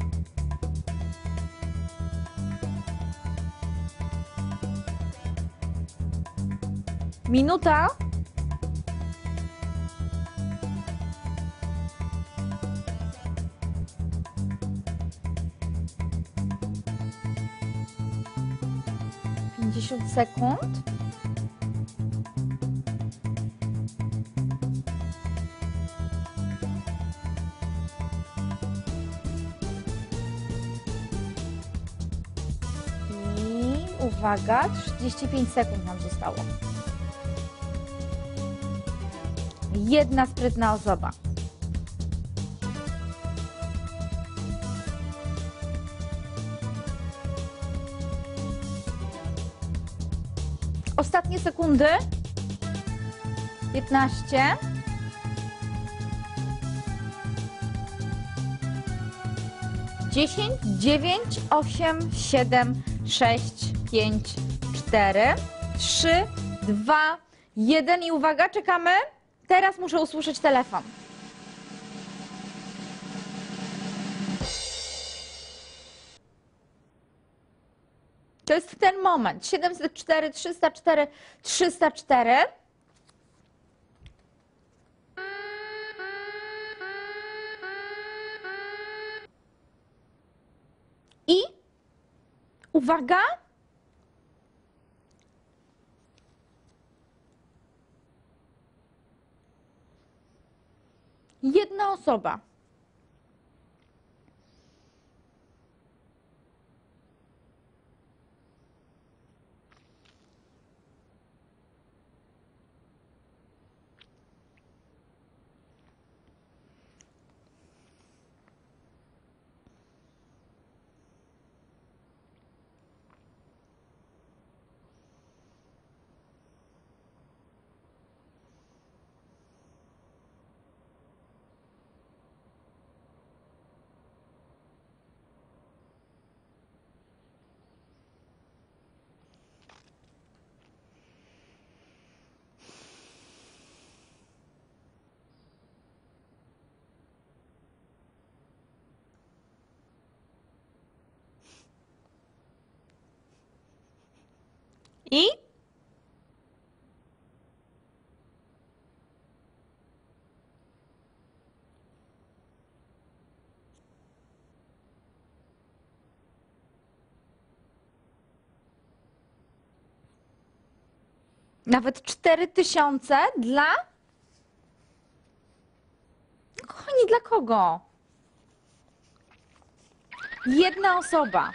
Minuta. Pięćdziesiąt sekund. I uwaga, 35 sekund nam zostało. Jedna sprytna osoba. Ostatnie sekundy. 15. Dziesięć, 9, 8, 7, 6, 5, 4, 3, 2, 1 i uwaga, czekamy. Teraz muszę usłyszeć telefon. To jest ten moment. 704, 304, 304. I uwaga. Jedna osoba. I? Nawet 4000 dla? Kochani, dla kogo? Jedna osoba.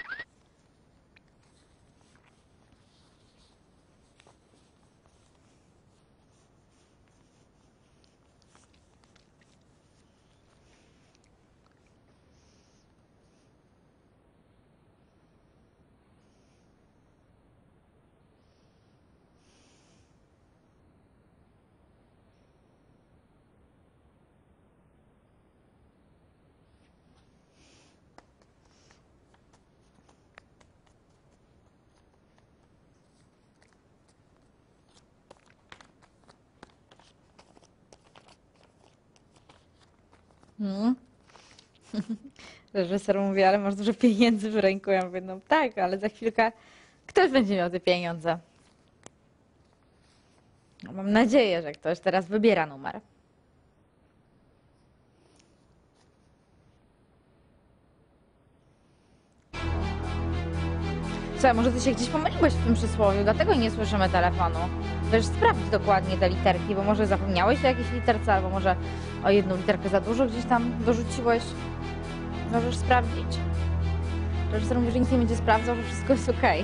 Hmm. Reżyser mówi, ale masz dużo pieniędzy w ręku. Ja mówię, no tak, ale za chwilkę ktoś będzie miał te pieniądze. No, mam nadzieję, że ktoś teraz wybiera numer. Słuchaj, może ty się gdzieś pomyliłeś w tym przysłowiu, dlatego nie słyszymy telefonu. Też sprawdź dokładnie te literki, bo może zapomniałeś o jakiejś literce, albo może o jedną literkę za dużo gdzieś tam dorzuciłeś. Możesz sprawdzić. Reżyser mówi, że nic nie będzie sprawdzał, że wszystko jest okej.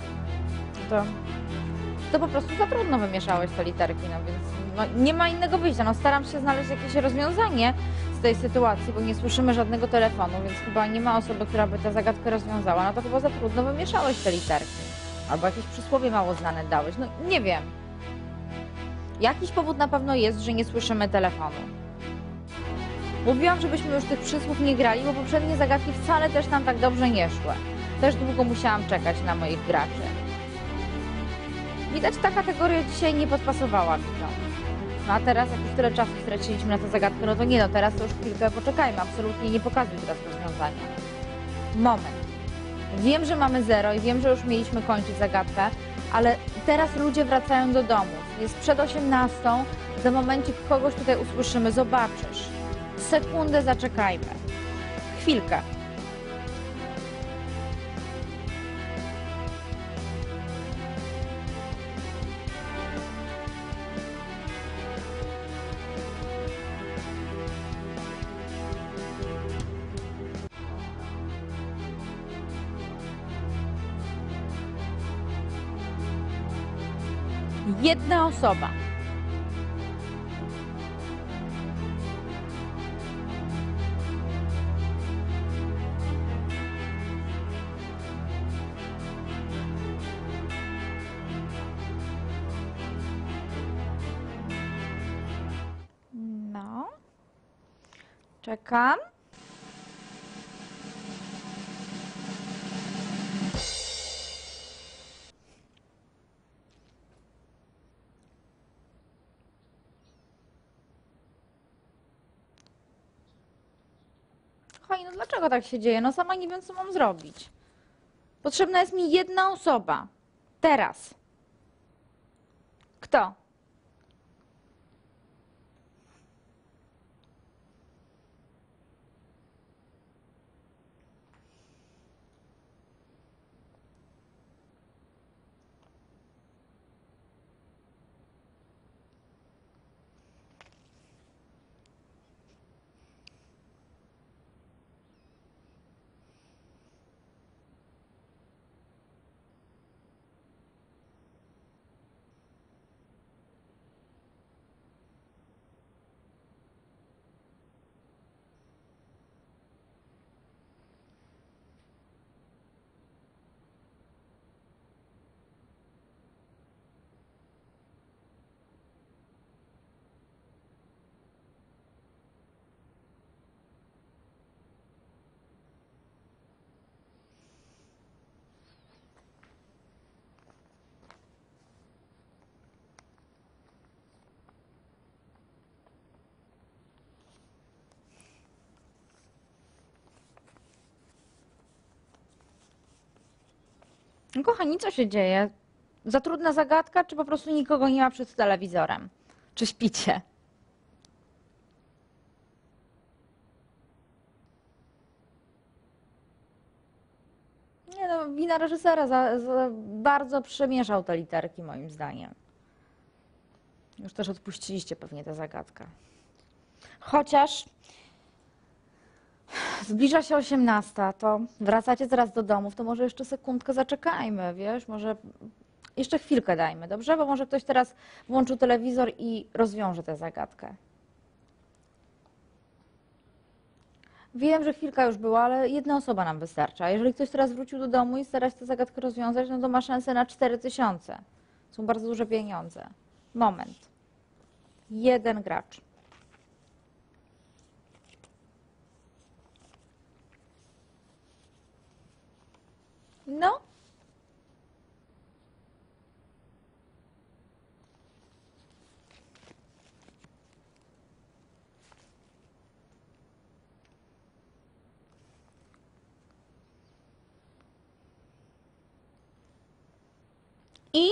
To po prostu za trudno wymieszałeś te literki, no więc no, nie ma innego wyjścia. No, staram się znaleźć jakieś rozwiązanie z tej sytuacji, bo nie słyszymy żadnego telefonu, więc chyba nie ma osoby, która by tę zagadkę rozwiązała. No to chyba za trudno wymieszałeś te literki. Albo jakieś przysłowie mało znane dałeś. No nie wiem. Jakiś powód na pewno jest, że nie słyszymy telefonu. Mówiłam, żebyśmy już tych przysłów nie grali, bo poprzednie zagadki wcale też tam tak dobrze nie szły. Też długo musiałam czekać na moich graczy. Widać, ta kategoria dzisiaj nie podpasowała widzom. No a teraz, jak już tyle czasu straciliśmy na tę zagadkę, no to nie, no teraz to już chwilkę poczekajmy. Absolutnie nie pokazuj teraz rozwiązania. Moment. Wiem, że mamy 0 i wiem, że już mieliśmy kończyć zagadkę, ale teraz ludzie wracają do domu. Jest przed 18, za momencik kogoś tutaj usłyszymy, zobaczysz. Sekundę zaczekajmy. Chwilkę. Jedna osoba. No. Czekam. Kochani, no dlaczego tak się dzieje? No sama nie wiem, co mam zrobić. Potrzebna jest mi jedna osoba. Teraz. Kto? No, kochani, co się dzieje? Za trudna zagadka, czy po prostu nikogo nie ma przed telewizorem? Czy śpicie? Nie no, wina reżysera za bardzo przemieszał te literki moim zdaniem. Już też odpuściliście pewnie tę zagadkę. Chociaż zbliża się 18, to wracacie zaraz do domów, to może jeszcze sekundkę zaczekajmy, wiesz, może jeszcze chwilkę dajmy, dobrze? Bo może ktoś teraz włączył telewizor i rozwiąże tę zagadkę. Wiem, że chwilka już była, ale jedna osoba nam wystarcza. Jeżeli ktoś teraz wrócił do domu i stara się tę zagadkę rozwiązać, no to ma szansę na 4000. Są bardzo duże pieniądze. Moment. Jeden gracz. No. I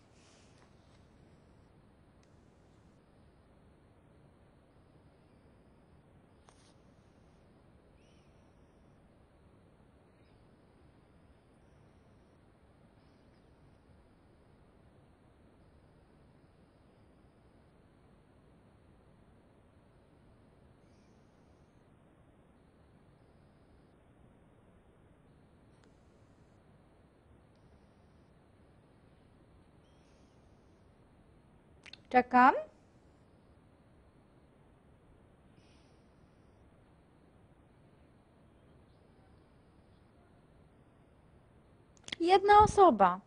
czekam. Jedna osoba.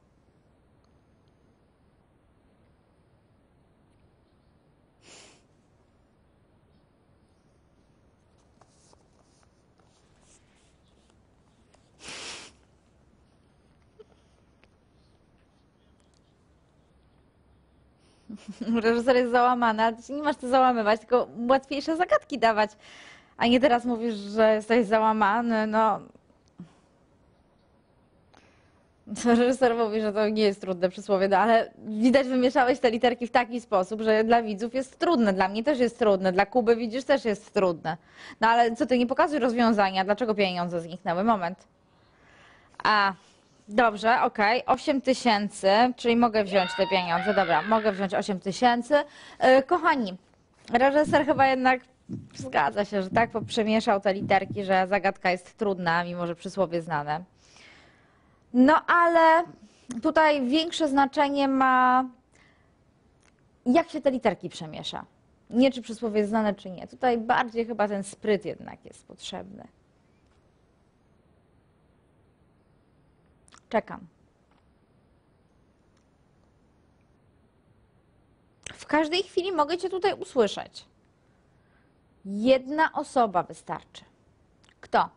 Reżyser jest załamany, ale ty nie masz co załamywać, tylko łatwiejsze zagadki dawać. A nie teraz mówisz, że jesteś załamany, no. Reżyser mówi, że to nie jest trudne przysłowie, no ale widać, wymieszałeś te literki w taki sposób, że dla widzów jest trudne, dla mnie też jest trudne, dla Kuby widzisz też jest trudne. No ale co ty, nie pokazuj rozwiązania, dlaczego pieniądze zniknęły? Moment. A, dobrze, okej, 8000, czyli mogę wziąć te pieniądze, dobra, mogę wziąć 8000. Kochani, reżyser chyba jednak zgadza się, że tak poprzemieszał te literki, że zagadka jest trudna, mimo że przysłowie znane. No ale tutaj większe znaczenie ma, jak się te literki przemiesza. Nie czy przysłowie jest znane, czy nie. Tutaj bardziej chyba ten spryt jednak jest potrzebny. Czekam. W każdej chwili mogę cię tutaj usłyszeć. Jedna osoba wystarczy. Kto?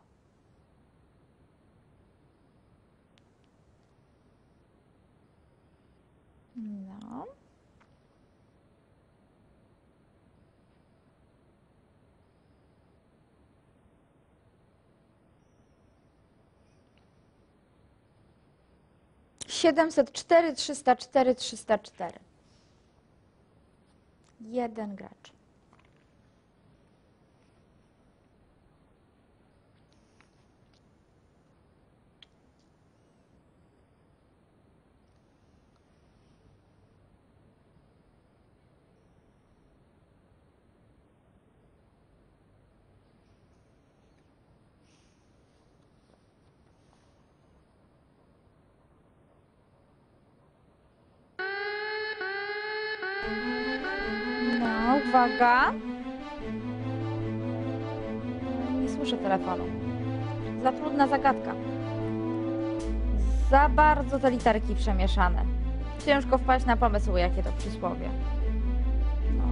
No. Siedemset cztery, 304, 304. Jeden gracz. No, uwaga. Nie słyszę telefonu. Za trudna zagadka. Za bardzo te literki przemieszane. Ciężko wpaść na pomysł, jakie to przysłowie. No.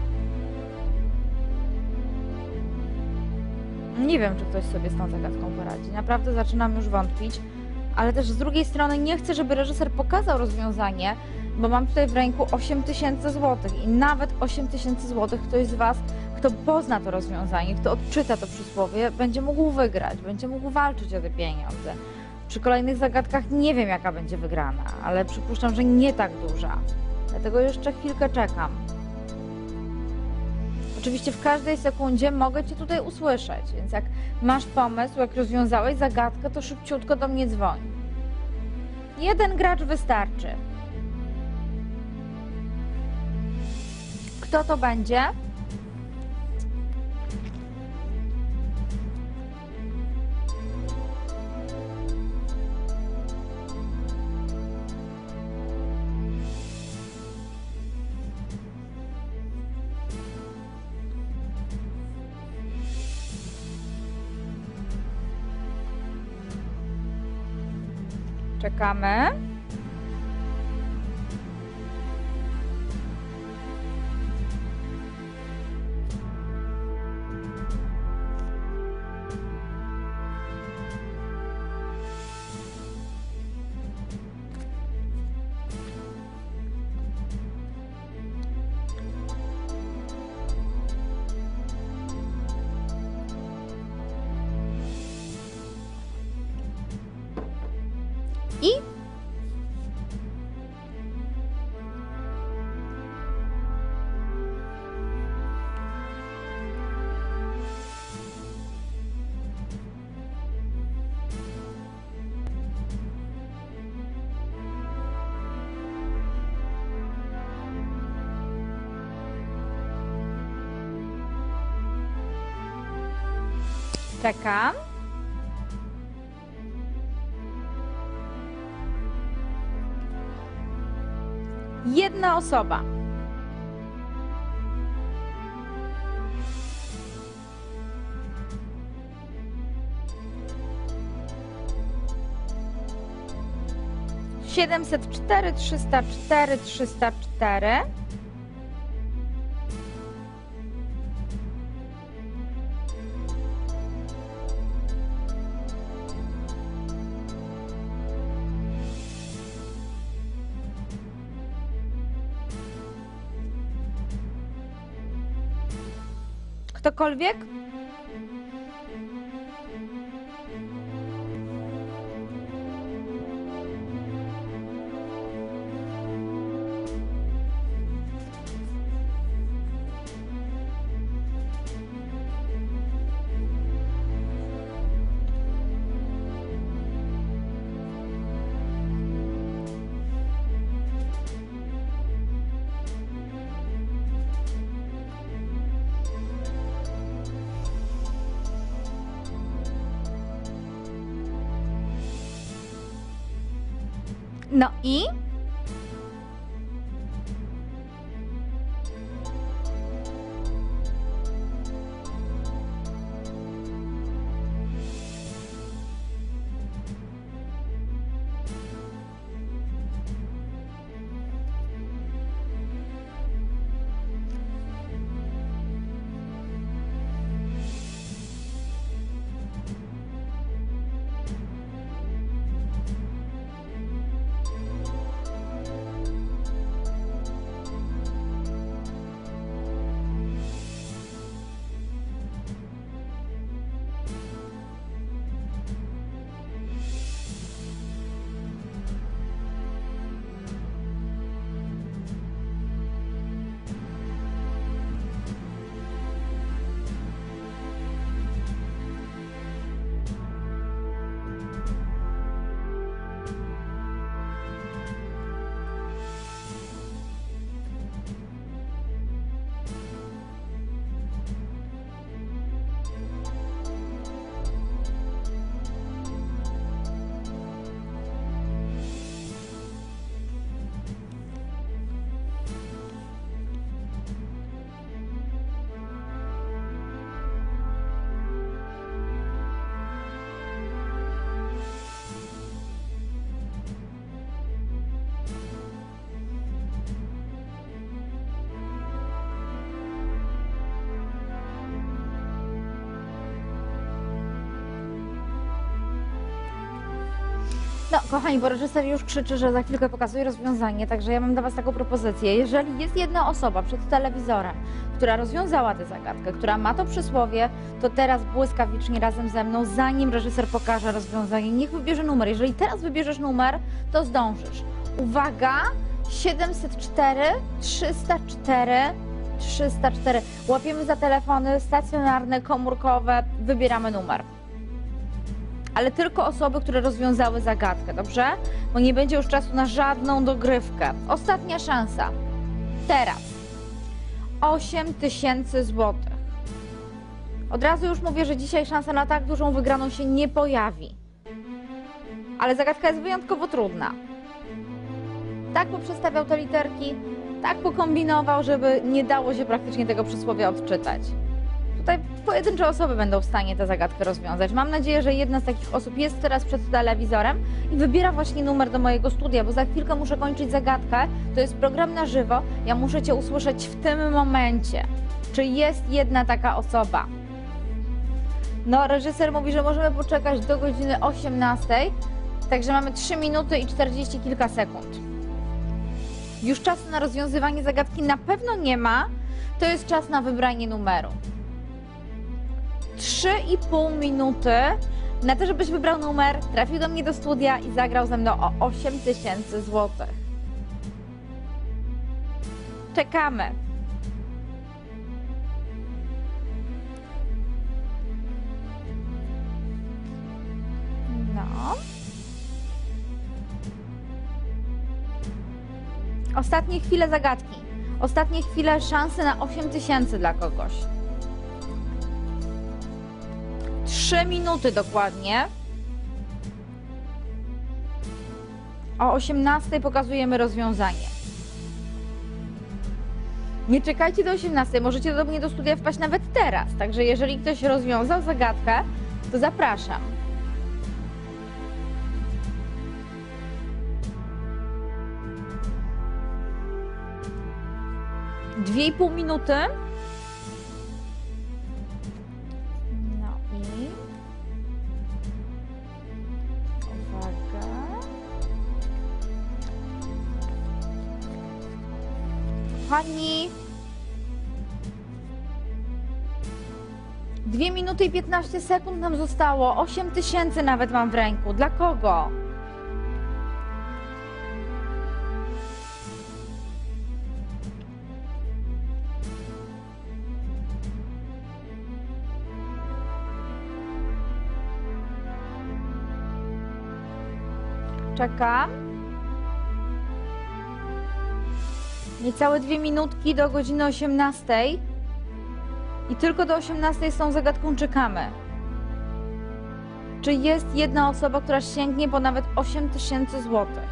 Nie wiem, czy ktoś sobie z tą zagadką poradzi. Naprawdę zaczynam już wątpić. Ale też z drugiej strony nie chcę, żeby reżyser pokazał rozwiązanie, bo mam tutaj w ręku 8000 zł i nawet 8000 zł ktoś z Was, kto pozna to rozwiązanie, kto odczyta to przysłowie, będzie mógł wygrać, będzie mógł walczyć o te pieniądze. Przy kolejnych zagadkach nie wiem, jaka będzie wygrana, ale przypuszczam, że nie tak duża. Dlatego jeszcze chwilkę czekam. Oczywiście w każdej sekundzie mogę Cię tutaj usłyszeć, więc jak masz pomysł, jak rozwiązałeś zagadkę, to szybciutko do mnie dzwoń. Jeden gracz wystarczy. Kto to będzie? Czekamy. I czekam. Jedna osoba. Siedemset cztery, 304, 304. Ktokolwiek? No i? No, kochani, bo reżyser już krzyczy, że za chwilkę pokazuje rozwiązanie, także ja mam dla Was taką propozycję. Jeżeli jest jedna osoba przed telewizorem, która rozwiązała tę zagadkę, która ma to przysłowie, to teraz błyskawicznie razem ze mną, zanim reżyser pokaże rozwiązanie, niech wybierze numer. Jeżeli teraz wybierzesz numer, to zdążysz. Uwaga! 704 304 304. Łapiemy za telefony stacjonarne, komórkowe, wybieramy numer. Ale tylko osoby, które rozwiązały zagadkę, dobrze? Bo nie będzie już czasu na żadną dogrywkę. Ostatnia szansa. Teraz. 8000 złotych. Od razu już mówię, że dzisiaj szansa na tak dużą wygraną się nie pojawi. Ale zagadka jest wyjątkowo trudna. Tak poprzestawiał te literki, tak pokombinował, żeby nie dało się praktycznie tego przysłowia odczytać. Tutaj pojedyncze osoby będą w stanie tę zagadkę rozwiązać. Mam nadzieję, że jedna z takich osób jest teraz przed telewizorem i wybiera właśnie numer do mojego studia, bo za chwilkę muszę kończyć zagadkę. To jest program na żywo. Ja muszę Cię usłyszeć w tym momencie. Czy jest jedna taka osoba? No, reżyser mówi, że możemy poczekać do godziny 18, także mamy 3 minuty i 40 kilka sekund. Już czasu na rozwiązywanie zagadki na pewno nie ma. To jest czas na wybranie numeru. 3,5 minuty na to, żebyś wybrał numer, trafił do mnie do studia i zagrał ze mną o 8000 złotych. Czekamy. No. Ostatnie chwile zagadki. Ostatnie chwile szansy na 8000 dla kogoś. 3 minuty dokładnie. O 18 pokazujemy rozwiązanie. Nie czekajcie do 18, możecie do mnie do studia wpaść nawet teraz. Także jeżeli ktoś rozwiązał zagadkę, to zapraszam. Dwie i pół minuty. No i... Uwaga. Kochani. 2 minuty i 15 sekund nam zostało. 8000 nawet mam w ręku. Dla kogo? Czekam. Niecałe 2 minutki do godziny 18. I tylko do 18 z tą zagadką czekamy. Czy jest jedna osoba, która sięgnie po nawet 8000 złotych?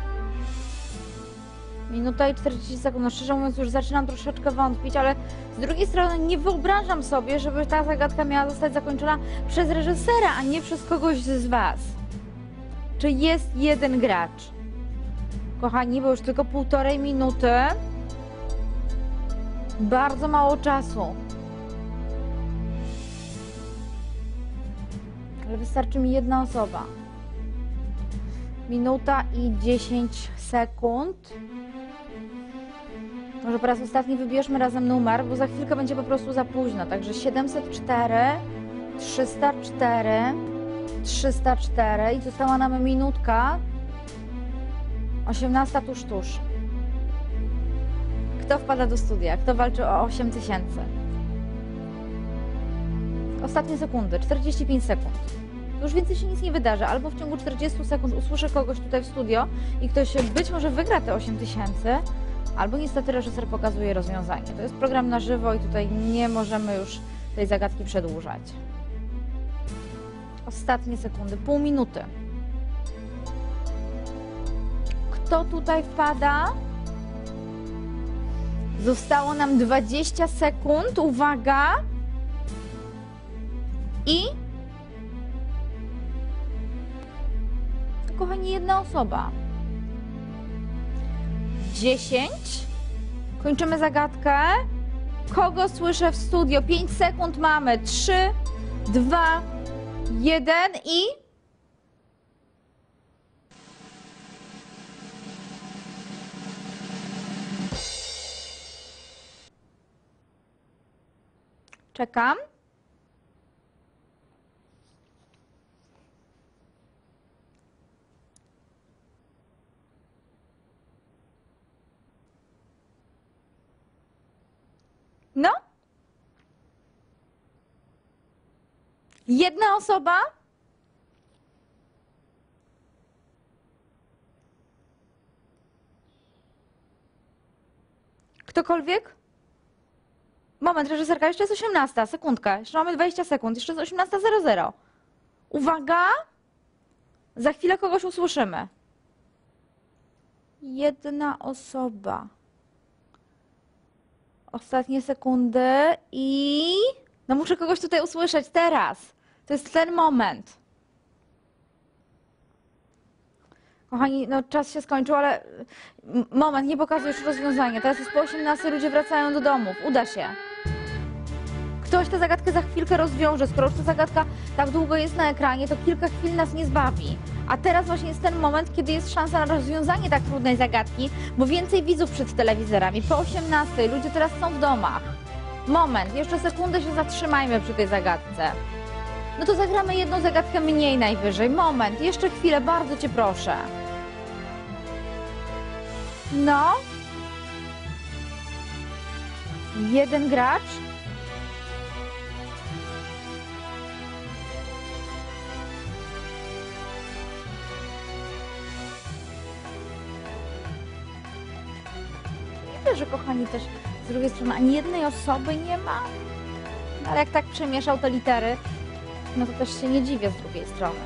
Minuta i 40 sekund. No szczerze mówiąc, już zaczynam troszeczkę wątpić, ale z drugiej strony nie wyobrażam sobie, żeby ta zagadka miała zostać zakończona przez reżysera, a nie przez kogoś z Was. Czy jest jeden gracz? Kochani, bo już tylko 1,5 minuty. Bardzo mało czasu. Ale wystarczy mi jedna osoba. Minuta i 10 sekund. Może po raz ostatni wybierzmy razem numer, bo za chwilkę będzie po prostu za późno. Także 704, 304, 304 i została nam minutka. 18 tuż. Kto wpada do studia? Kto walczy o 8000? Ostatnie sekundy, 45 sekund. Już więcej się nic nie wydarzy. Albo w ciągu 40 sekund usłyszę kogoś tutaj w studio i ktoś być może wygra te 8000, albo niestety reżyser pokazuje rozwiązanie. To jest program na żywo i tutaj nie możemy już tej zagadki przedłużać. Ostatnie sekundy, pół minuty. Kto tutaj wpada? Zostało nam 20 sekund. Uwaga! I... Kochani, jedna osoba. 10. Kończymy zagadkę. Kogo słyszę w studio? 5 sekund mamy. 3, 2, 1 i... Czekam. No? Jedna osoba? Ktokolwiek? Moment, reżyserka, jeszcze jest 18, sekundka. Jeszcze mamy 20 sekund, jeszcze jest 18:00. Uwaga! Za chwilę kogoś usłyszymy. Jedna osoba. Ostatnie sekundy i... No muszę kogoś tutaj usłyszeć teraz. To jest ten moment. Kochani, no czas się skończył, ale moment, nie pokazuję już rozwiązania. Teraz jest po 18, ludzie wracają do domów. Uda się. Ktoś tę zagadkę za chwilkę rozwiąże. Skoro już ta zagadka tak długo jest na ekranie, to kilka chwil nas nie zbawi. A teraz właśnie jest ten moment, kiedy jest szansa na rozwiązanie tak trudnej zagadki, bo więcej widzów przed telewizorami. Po 18 ludzie teraz są w domach. Moment, jeszcze sekundę się zatrzymajmy przy tej zagadce. No to zagramy jedną zagadkę mniej najwyżej. Moment, jeszcze chwilę, bardzo cię proszę. No. Jeden gracz. Nie wierzę, kochani, też z drugiej strony ani jednej osoby nie ma. No, ale jak tak przemieszał te litery, no to też się nie dziwię z drugiej strony.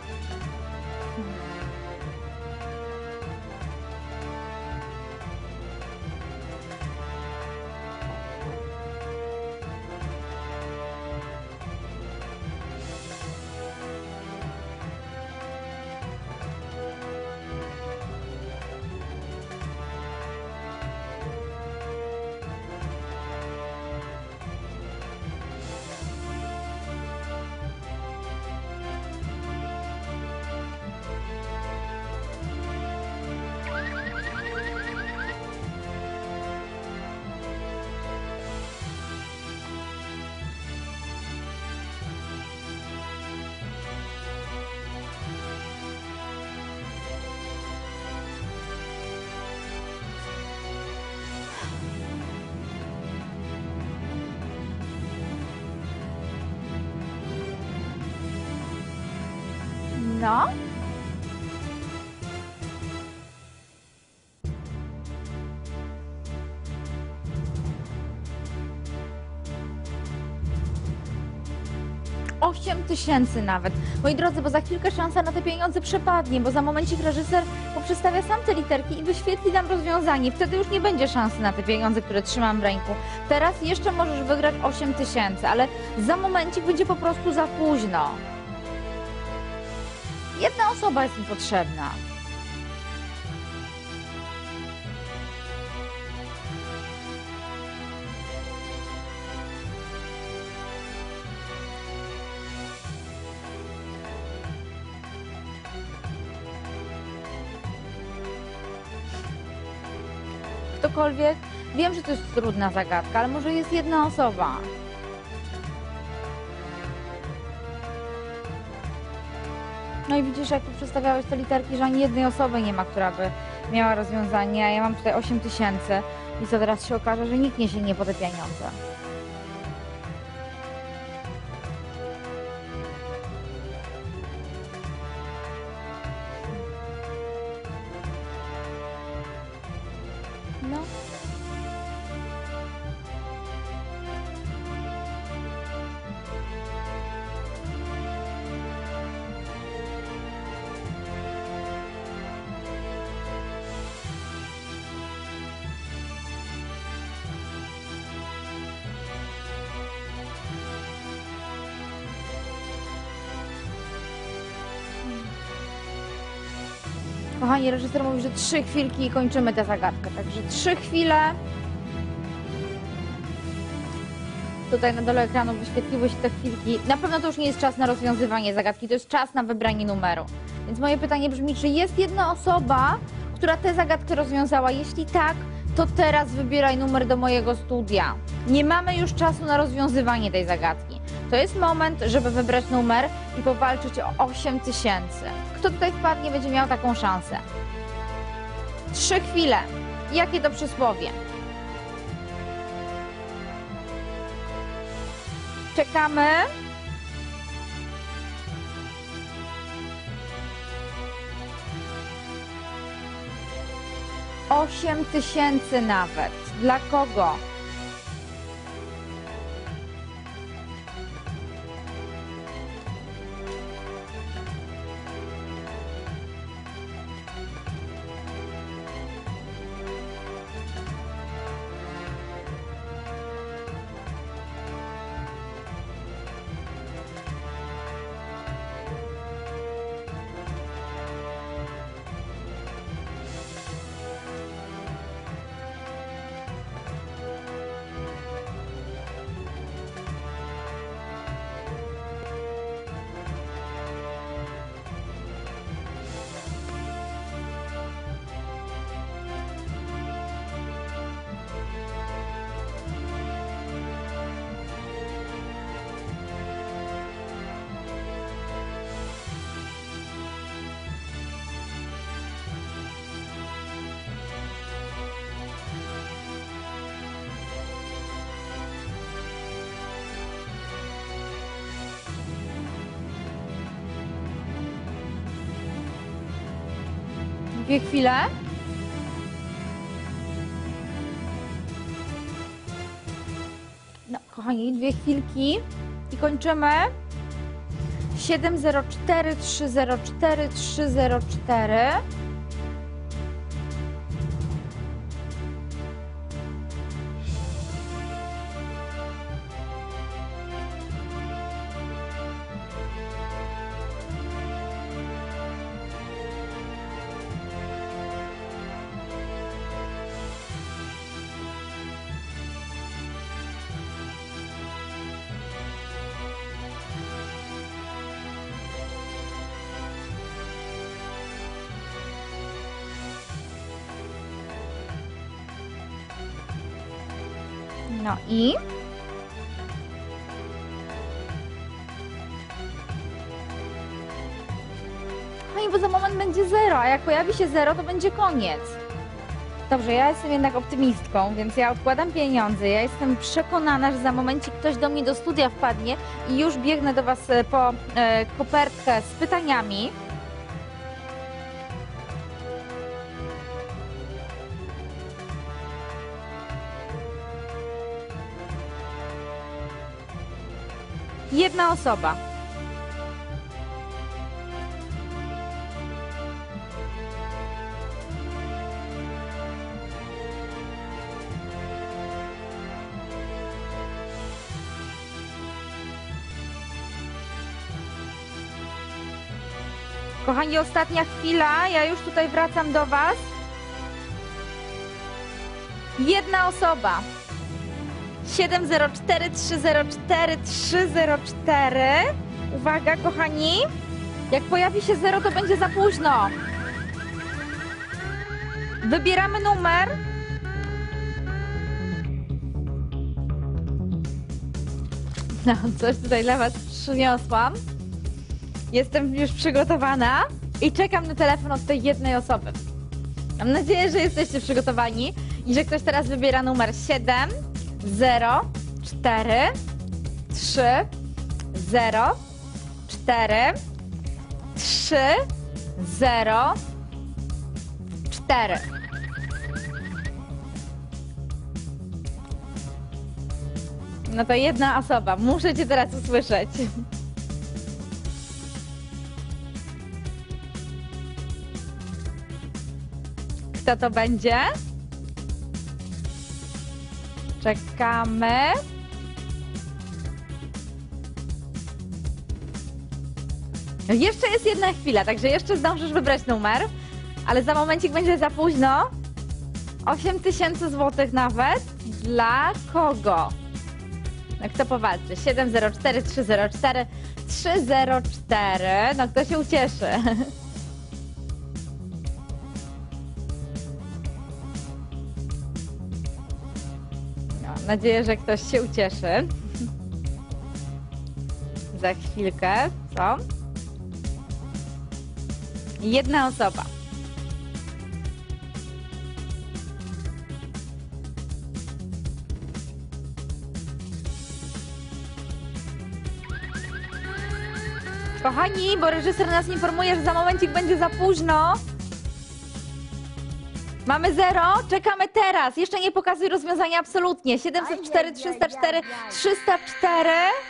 No. $8,000 nawet. Moi drodzy, bo za chwilkę szansa na te pieniądze przepadnie, bo za momencik reżyser poprzestawia sam te literki i wyświetli nam rozwiązanie. Wtedy już nie będzie szansy na te pieniądze, które trzymam w ręku. Teraz jeszcze możesz wygrać 8,000, ale za momencik będzie po prostu za późno. Jedna osoba jest mi potrzebna. Ktokolwiek? Wiem, że to jest trudna zagadka, ale może jest jedna osoba. No i widzisz, jak tu przedstawiałeś te literki, że ani jednej osoby nie ma, która by miała rozwiązanie, a ja mam tutaj 8,000 i co teraz się okaże, że nikt nie sięgnie po te pieniądze. No. Kochani, reżyser mówi, że 3 chwilki i kończymy tę zagadkę. Także 3 chwile. Tutaj na dole ekranu wyświetliły się te chwilki. Na pewno to już nie jest czas na rozwiązywanie zagadki, to jest czas na wybranie numeru. Więc moje pytanie brzmi, czy jest jedna osoba, która tę zagadkę rozwiązała? Jeśli tak, to teraz wybieraj numer do mojego studia. Nie mamy już czasu na rozwiązywanie tej zagadki. To jest moment, żeby wybrać numer i powalczyć o 8000. Kto tutaj wpadnie, będzie miał taką szansę. 3 chwile. Jakie to przysłowie? Czekamy. Osiem tysięcy nawet. Dla kogo? Dwie chwile. No, kochani, dwie chwilki i kończymy. 704 304 304. No i no i bo za moment będzie 0, a jak pojawi się 0, to będzie koniec. Dobrze, ja jestem jednak optymistką, więc ja odkładam pieniądze. Ja jestem przekonana, że za momencik ktoś do mnie do studia wpadnie i już biegnę do Was po kopertkę z pytaniami. Jedna osoba. Kochani, ostatnia chwila. Ja już tutaj wracam do Was. Jedna osoba. 704 304 304. Uwaga, kochani. Jak pojawi się 0, to będzie za późno. Wybieramy numer. No, coś tutaj dla Was przyniosłam. Jestem już przygotowana i czekam na telefon od tej jednej osoby. Mam nadzieję, że jesteście przygotowani i że ktoś teraz wybiera numer 7 0 4 3 0 4 3 0 4. No to jedna osoba. Muszę Cię teraz usłyszeć. Kto to będzie? Czekamy. Jeszcze jest jedna chwila, także jeszcze zdążysz wybrać numer, ale za momencik będzie za późno. 8000 zł nawet. Dla kogo? No kto powalczy? 704 304 304. No kto się ucieszy? Mam nadzieję, że ktoś się ucieszy. Za chwilkę, co? Jedna osoba. Kochani, bo reżyser nas informuje, że za momencik będzie za późno. Mamy 0, czekamy teraz. Jeszcze nie pokazuj rozwiązania absolutnie. 704, 304, 304.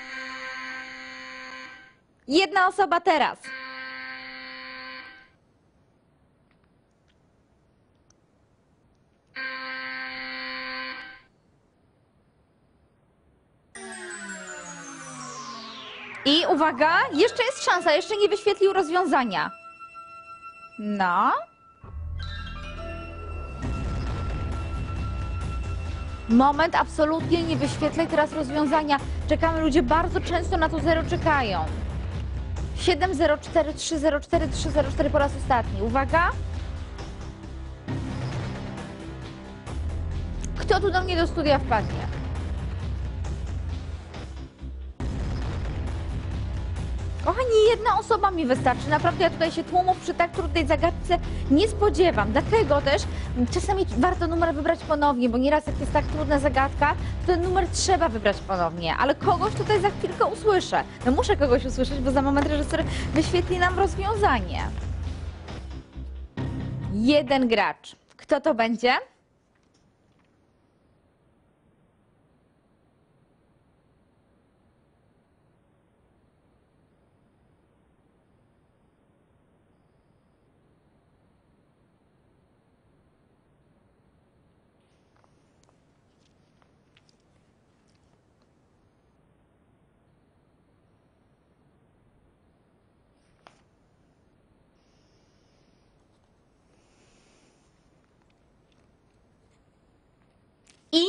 Jedna osoba teraz. I uwaga, jeszcze jest szansa, jeszcze nie wyświetlił rozwiązania. No. Moment, absolutnie nie wyświetlaj teraz rozwiązania. Czekamy, ludzie bardzo często na to 0 czekają. 704, 304, 304 po raz ostatni. Uwaga. Kto tu do mnie do studia wpadnie? Kochani, jedna osoba mi wystarczy. Naprawdę ja tutaj się tłumów przy tak trudnej zagadce nie spodziewam. Dlatego też czasami warto numer wybrać ponownie, bo nieraz jak jest tak trudna zagadka, to ten numer trzeba wybrać ponownie. Ale kogoś tutaj za chwilkę usłyszę. No muszę kogoś usłyszeć, bo za moment reżyser wyświetli nam rozwiązanie. Jeden gracz. Kto to będzie? I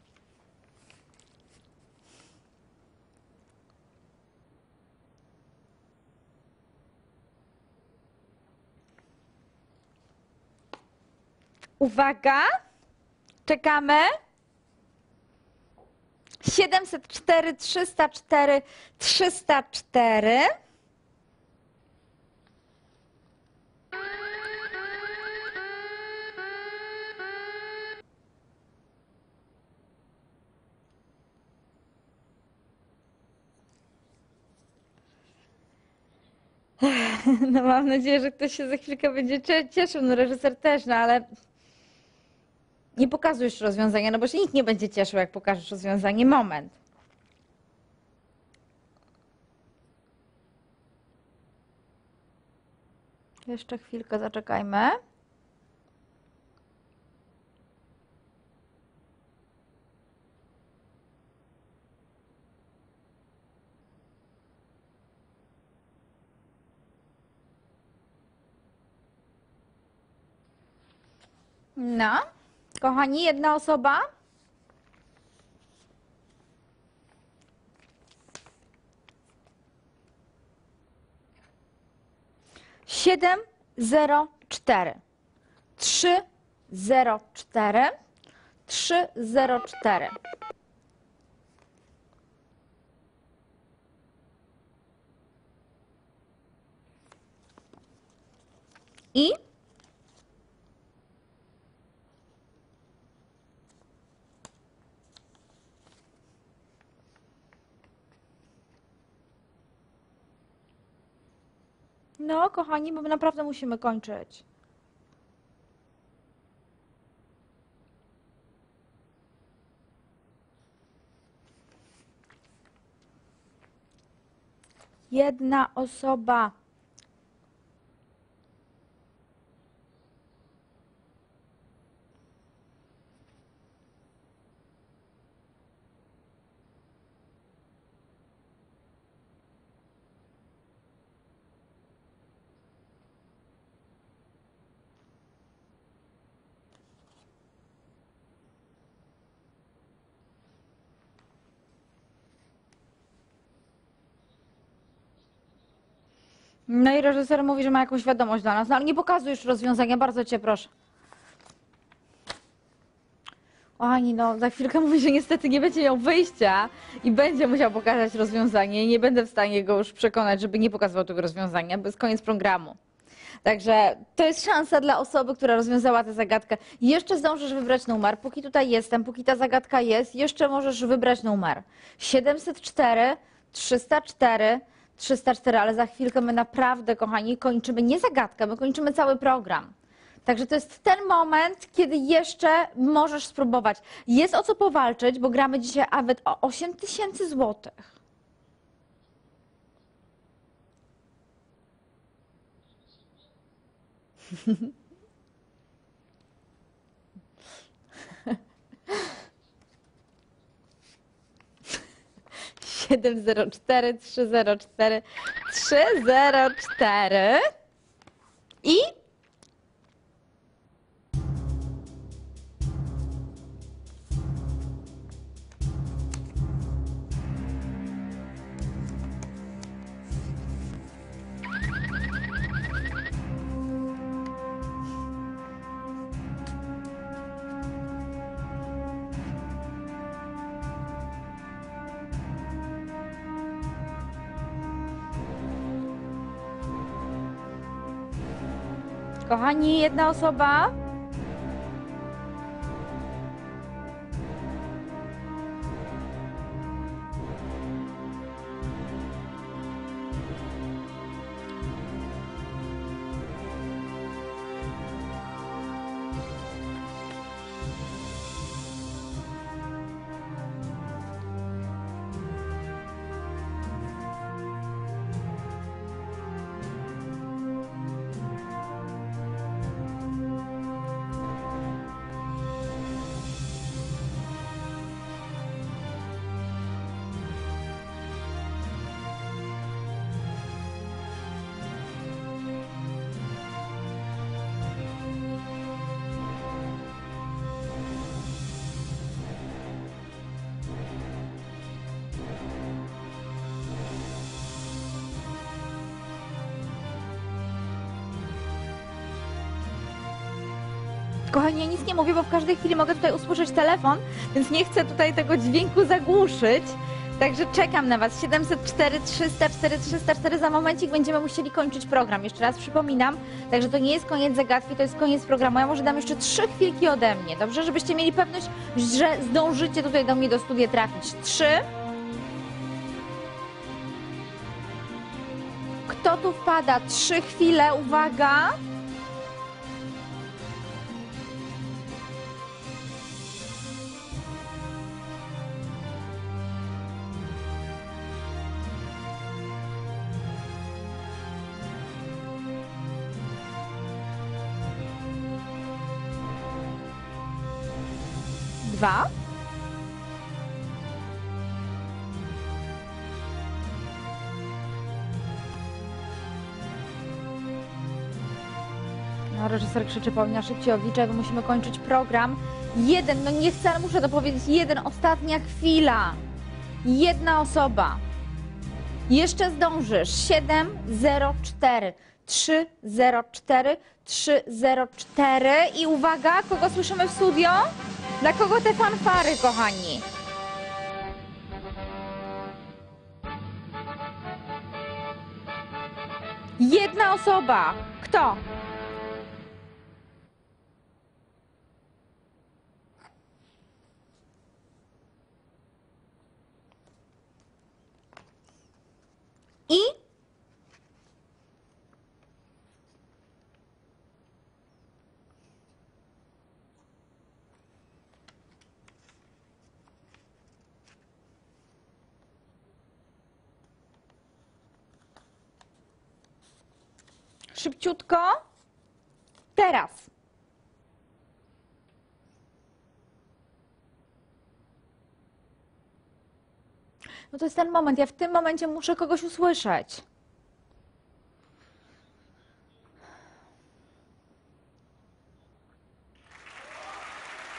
uwaga, czekamy. 704, 304, 304. No mam nadzieję, że ktoś się za chwilkę będzie cieszył, no reżyser też, no ale nie pokazujesz rozwiązania, no bo się nikt nie będzie cieszył, jak pokażesz rozwiązanie. Moment. Jeszcze chwilkę zaczekajmy. No, kochani, jedna osoba. Siedem, 0, 4. 3, 0, 4. 3, 0, 4. I no, kochani, bo my naprawdę musimy kończyć. Jedna osoba. No i reżyser mówi, że ma jakąś wiadomość dla nas. No ale nie pokazuj już rozwiązania, bardzo cię proszę. Kochani, no za chwilkę mówi, że niestety nie będzie miał wyjścia i będzie musiał pokazać rozwiązanie. Nie będę w stanie go już przekonać, żeby nie pokazywał tego rozwiązania, bo jest koniec programu. Także to jest szansa dla osoby, która rozwiązała tę zagadkę. Jeszcze zdążysz wybrać numer. Póki tutaj jestem, póki ta zagadka jest, jeszcze możesz wybrać numer. 704, 304, 304, ale za chwilkę my naprawdę, kochani, kończymy nie zagadkę, my kończymy cały program. Także to jest ten moment, kiedy jeszcze możesz spróbować. Jest o co powalczyć, bo gramy dzisiaj nawet o 8000 złotych. Siedem, 04, 304, 304 i kochani, jedna osoba. Kochani, ja nic nie mówię, bo w każdej chwili mogę tutaj usłyszeć telefon, więc nie chcę tutaj tego dźwięku zagłuszyć. Także czekam na Was. 704, 304, 304. Za momencik będziemy musieli kończyć program. Jeszcze raz przypominam, także to nie jest koniec zagadki, to jest koniec programu. Ja może dam jeszcze 3 chwilki ode mnie, dobrze? Żebyście mieli pewność, że zdążycie tutaj do mnie do studia trafić. 3. Kto tu wpada? 3 chwile, uwaga. Dwa. No, reżyser krzyczy: Paulina, szybciej odliczaj, bo musimy kończyć program. 1, no nie chcę, ale muszę to powiedzieć. 1, ostatnia chwila. 1 osoba. Jeszcze zdążysz. 704, 304, 304. I uwaga, kogo słyszymy w studio? Dla kogo te fanfary, kochani? Jedna osoba. Kto? I szybciutko. Teraz. No to jest ten moment. Ja w tym momencie muszę kogoś usłyszeć.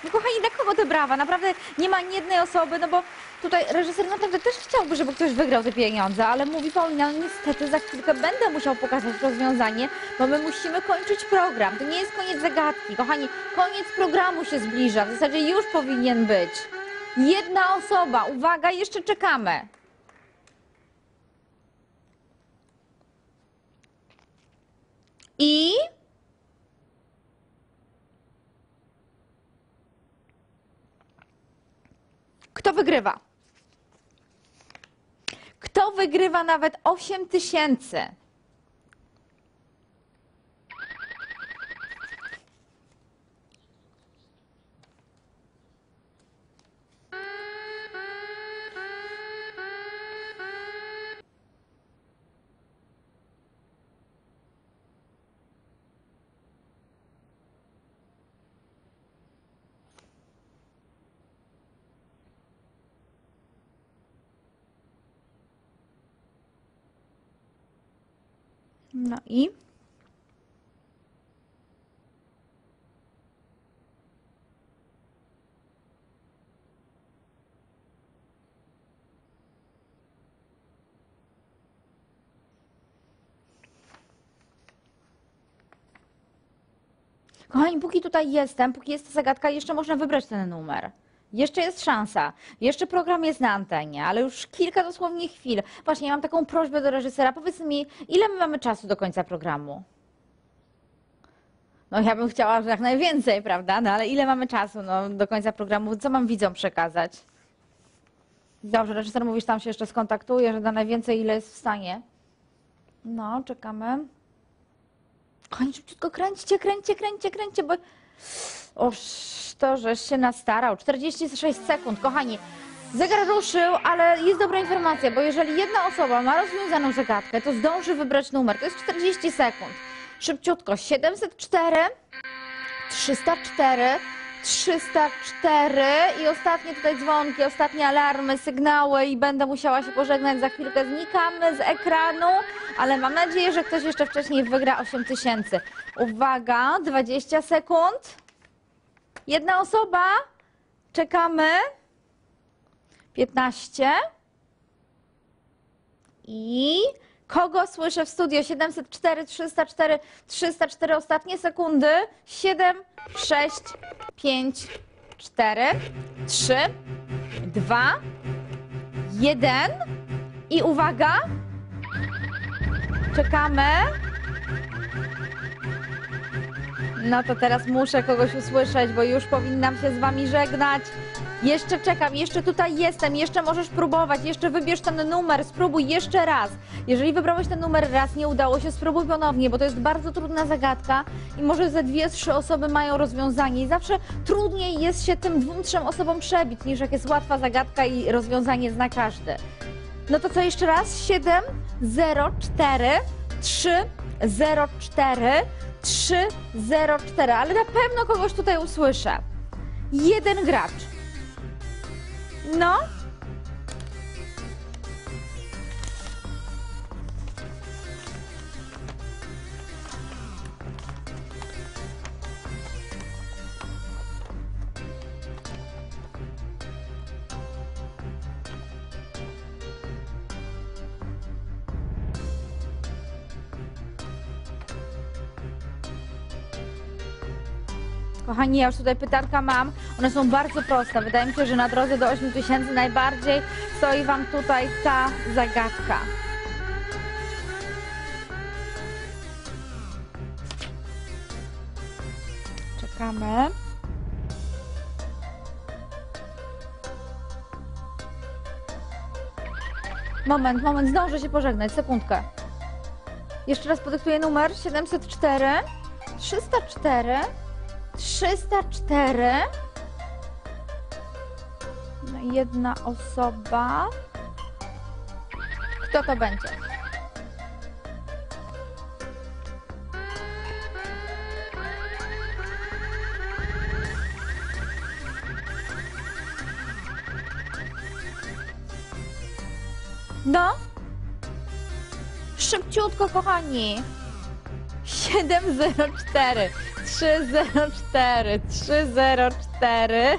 No kochani, dla kogo te brawa? Naprawdę nie ma ani jednej osoby, no bo tutaj reżyser naprawdę też chciałby, żeby ktoś wygrał te pieniądze, ale mówi Paulina, no niestety za chwilkę będę musiał pokazać rozwiązanie, bo my musimy kończyć program. To nie jest koniec zagadki, kochani, koniec programu się zbliża, w zasadzie już powinien być. Jedna osoba, uwaga, jeszcze czekamy. I... Kto wygrywa? Kto wygrywa nawet 8 000? No i? Kochani, póki tutaj jestem, póki jest ta zagadka, jeszcze można wybrać ten numer. Jeszcze jest szansa. Jeszcze program jest na antenie, ale już kilka dosłownie chwil. Właśnie, ja mam taką prośbę do reżysera. Powiedz mi, ile my mamy czasu do końca programu? No ja bym chciała jak najwięcej, prawda? No ale ile mamy czasu do końca programu? Co mam widzom przekazać? Dobrze, reżyser mówi, że tam się jeszcze skontaktuje, że da najwięcej, ile jest w stanie. No, czekamy. Kochani, szybciutko kręćcie, bo... Oż, to żeś się nastarał. 46 sekund, kochani. Zegar ruszył, ale jest dobra informacja, bo jeżeli jedna osoba ma rozwiązaną zagadkę, to zdąży wybrać numer. To jest 40 sekund. Szybciutko. 704, 304, 304 i ostatnie tutaj dzwonki, ostatnie alarmy, sygnały i będę musiała się pożegnać. Za chwilkę znikamy z ekranu, ale mam nadzieję, że ktoś jeszcze wcześniej wygra 8 000. Uwaga, 20 sekund. Jedna osoba. Czekamy. 15. I kogo słyszę w studio? 704, 304, 304. Ostatnie sekundy. 7, 6, 5, 4, 3, 2, 1. I uwaga. Czekamy. No to teraz muszę kogoś usłyszeć, bo już powinnam się z wami żegnać. Jeszcze czekam, jeszcze tutaj jestem, jeszcze możesz próbować, jeszcze wybierz ten numer, spróbuj jeszcze raz. Jeżeli wybrałeś ten numer raz, nie udało się, spróbuj ponownie, bo to jest bardzo trudna zagadka i może ze 2-3 osoby mają rozwiązanie. I zawsze trudniej jest się tym 2-3 osobom przebić, niż jak jest łatwa zagadka i rozwiązanie zna każdy. No to co jeszcze raz? 7, 0, 4, 3, 0, 4, 3, 0, 4, ale na pewno kogoś tutaj usłyszę. Jeden gracz. No. Kochani, ja już tutaj pytanka mam. One są bardzo proste. Wydaje mi się, że na drodze do 8 000 najbardziej stoi wam tutaj ta zagadka. Czekamy. Moment, zdążę się pożegnać, sekundkę. Jeszcze raz podyktuję numer 704, 304, 304. No i jedna osoba. Kto to będzie? No. Szybciutko, kochani. 704 304, 304.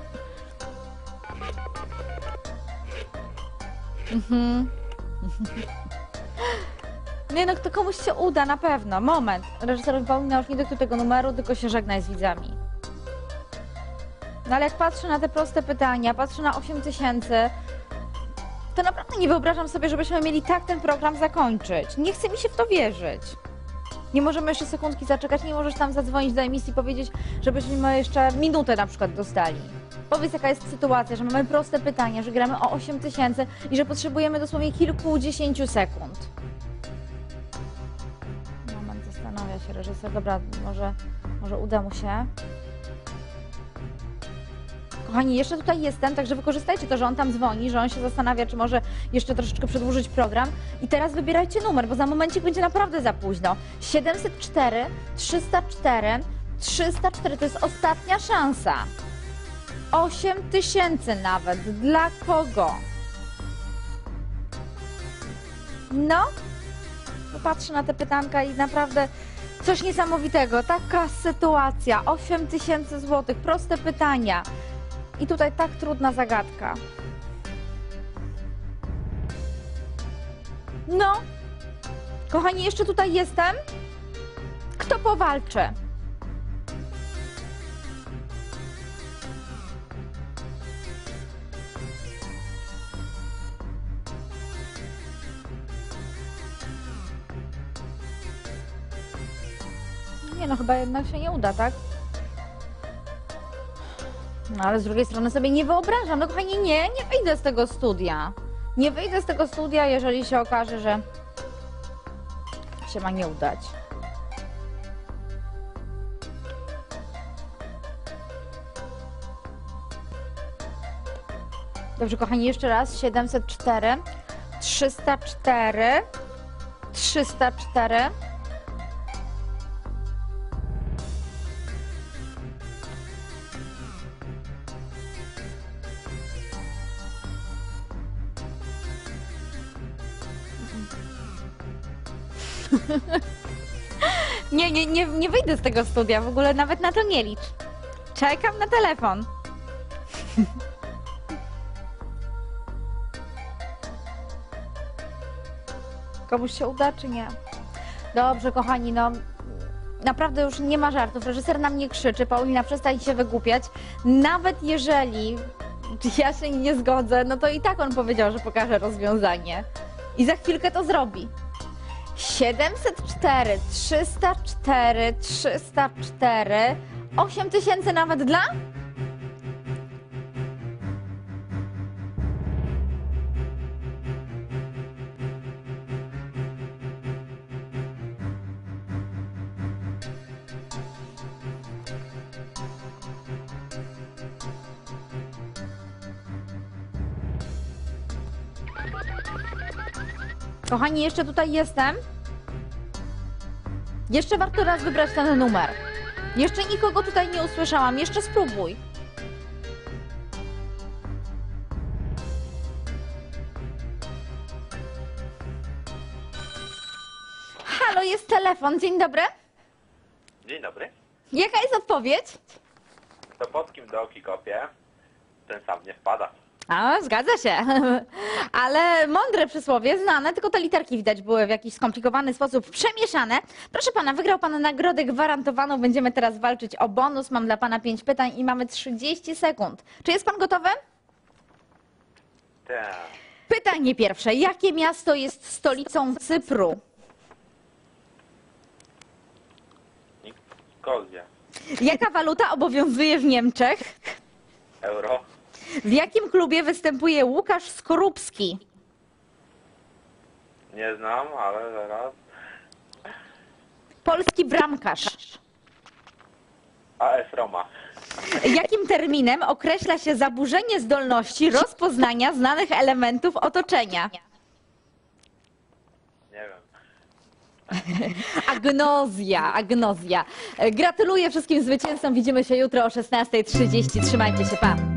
Nie no, to komuś się uda na pewno. Moment. Reżyser Paulina już nie dyktuj tego numeru, tylko się żegnaj z widzami. No ale jak patrzę na te proste pytania, patrzę na 8000, to naprawdę nie wyobrażam sobie, żebyśmy mieli tak ten program zakończyć. Nie chce mi się w to wierzyć. Nie możemy jeszcze sekundki zaczekać, nie możesz tam zadzwonić do emisji i powiedzieć, żebyśmy jeszcze minutę na przykład dostali. Powiedz, jaka jest sytuacja, że mamy proste pytania, że gramy o 8000 i że potrzebujemy dosłownie kilkudziesięciu sekund. Moment, zastanawia się reżyser. Dobra, może uda mu się. Kochani, jeszcze tutaj jestem, także wykorzystajcie to, że on tam dzwoni, że on się zastanawia, czy może jeszcze troszeczkę przedłużyć program. I teraz wybierajcie numer, bo za momencik będzie naprawdę za późno. 704, 304, 304 to jest ostatnia szansa. 8000 nawet. Dla kogo? No, patrzę na te pytanka i naprawdę coś niesamowitego. Taka sytuacja. 8000 zł, proste pytania. I tutaj tak trudna zagadka. No, kochani, jeszcze tutaj jestem. Kto powalczy? Nie no, chyba jednak się nie uda, tak? No ale z drugiej strony sobie nie wyobrażam. No kochani, nie wyjdę z tego studia. Nie wyjdę z tego studia, jeżeli się okaże, że się ma nie udać. Dobrze, kochani, jeszcze raz. 704, 304, 304. Nie wyjdę z tego studia, w ogóle nawet na to nie licz. Czekam na telefon. Komuś się uda, czy nie? Dobrze, kochani, no naprawdę już nie ma żartów. Reżyser na mnie krzyczy, Paulina, przestań się wygłupiać. Nawet jeżeli ja się nie zgodzę, no to i tak on powiedział, że pokaże rozwiązanie. I za chwilkę to zrobi. 704, 304, 304, 8000 nawet dla? Kochani, jeszcze tutaj jestem. Jeszcze warto raz wybrać ten numer. Jeszcze nikogo tutaj nie usłyszałam. Jeszcze spróbuj. Halo, jest telefon. Dzień dobry. Dzień dobry. Jaka jest odpowiedź? Kto pod kim do oki kopie, ten sam nie wpada. A, zgadza się. Ale mądre przysłowie, znane, tylko te literki widać były w jakiś skomplikowany sposób przemieszane. Proszę pana, wygrał pan nagrodę gwarantowaną. Będziemy teraz walczyć o bonus. Mam dla pana 5 pytań i mamy 30 sekund. Czy jest pan gotowy? Tak. Pytanie pierwsze. Jakie miasto jest stolicą Cypru? Nikozja. Jaka waluta obowiązuje w Niemczech? Euro. W jakim klubie występuje Łukasz Skorupski? Nie znam, ale zaraz. Polski bramkarz. AS Roma. Jakim terminem określa się zaburzenie zdolności rozpoznania znanych elementów otoczenia? Nie wiem. Agnozja. Gratuluję wszystkim zwycięzcom. Widzimy się jutro o 16:30. Trzymajcie się, pa!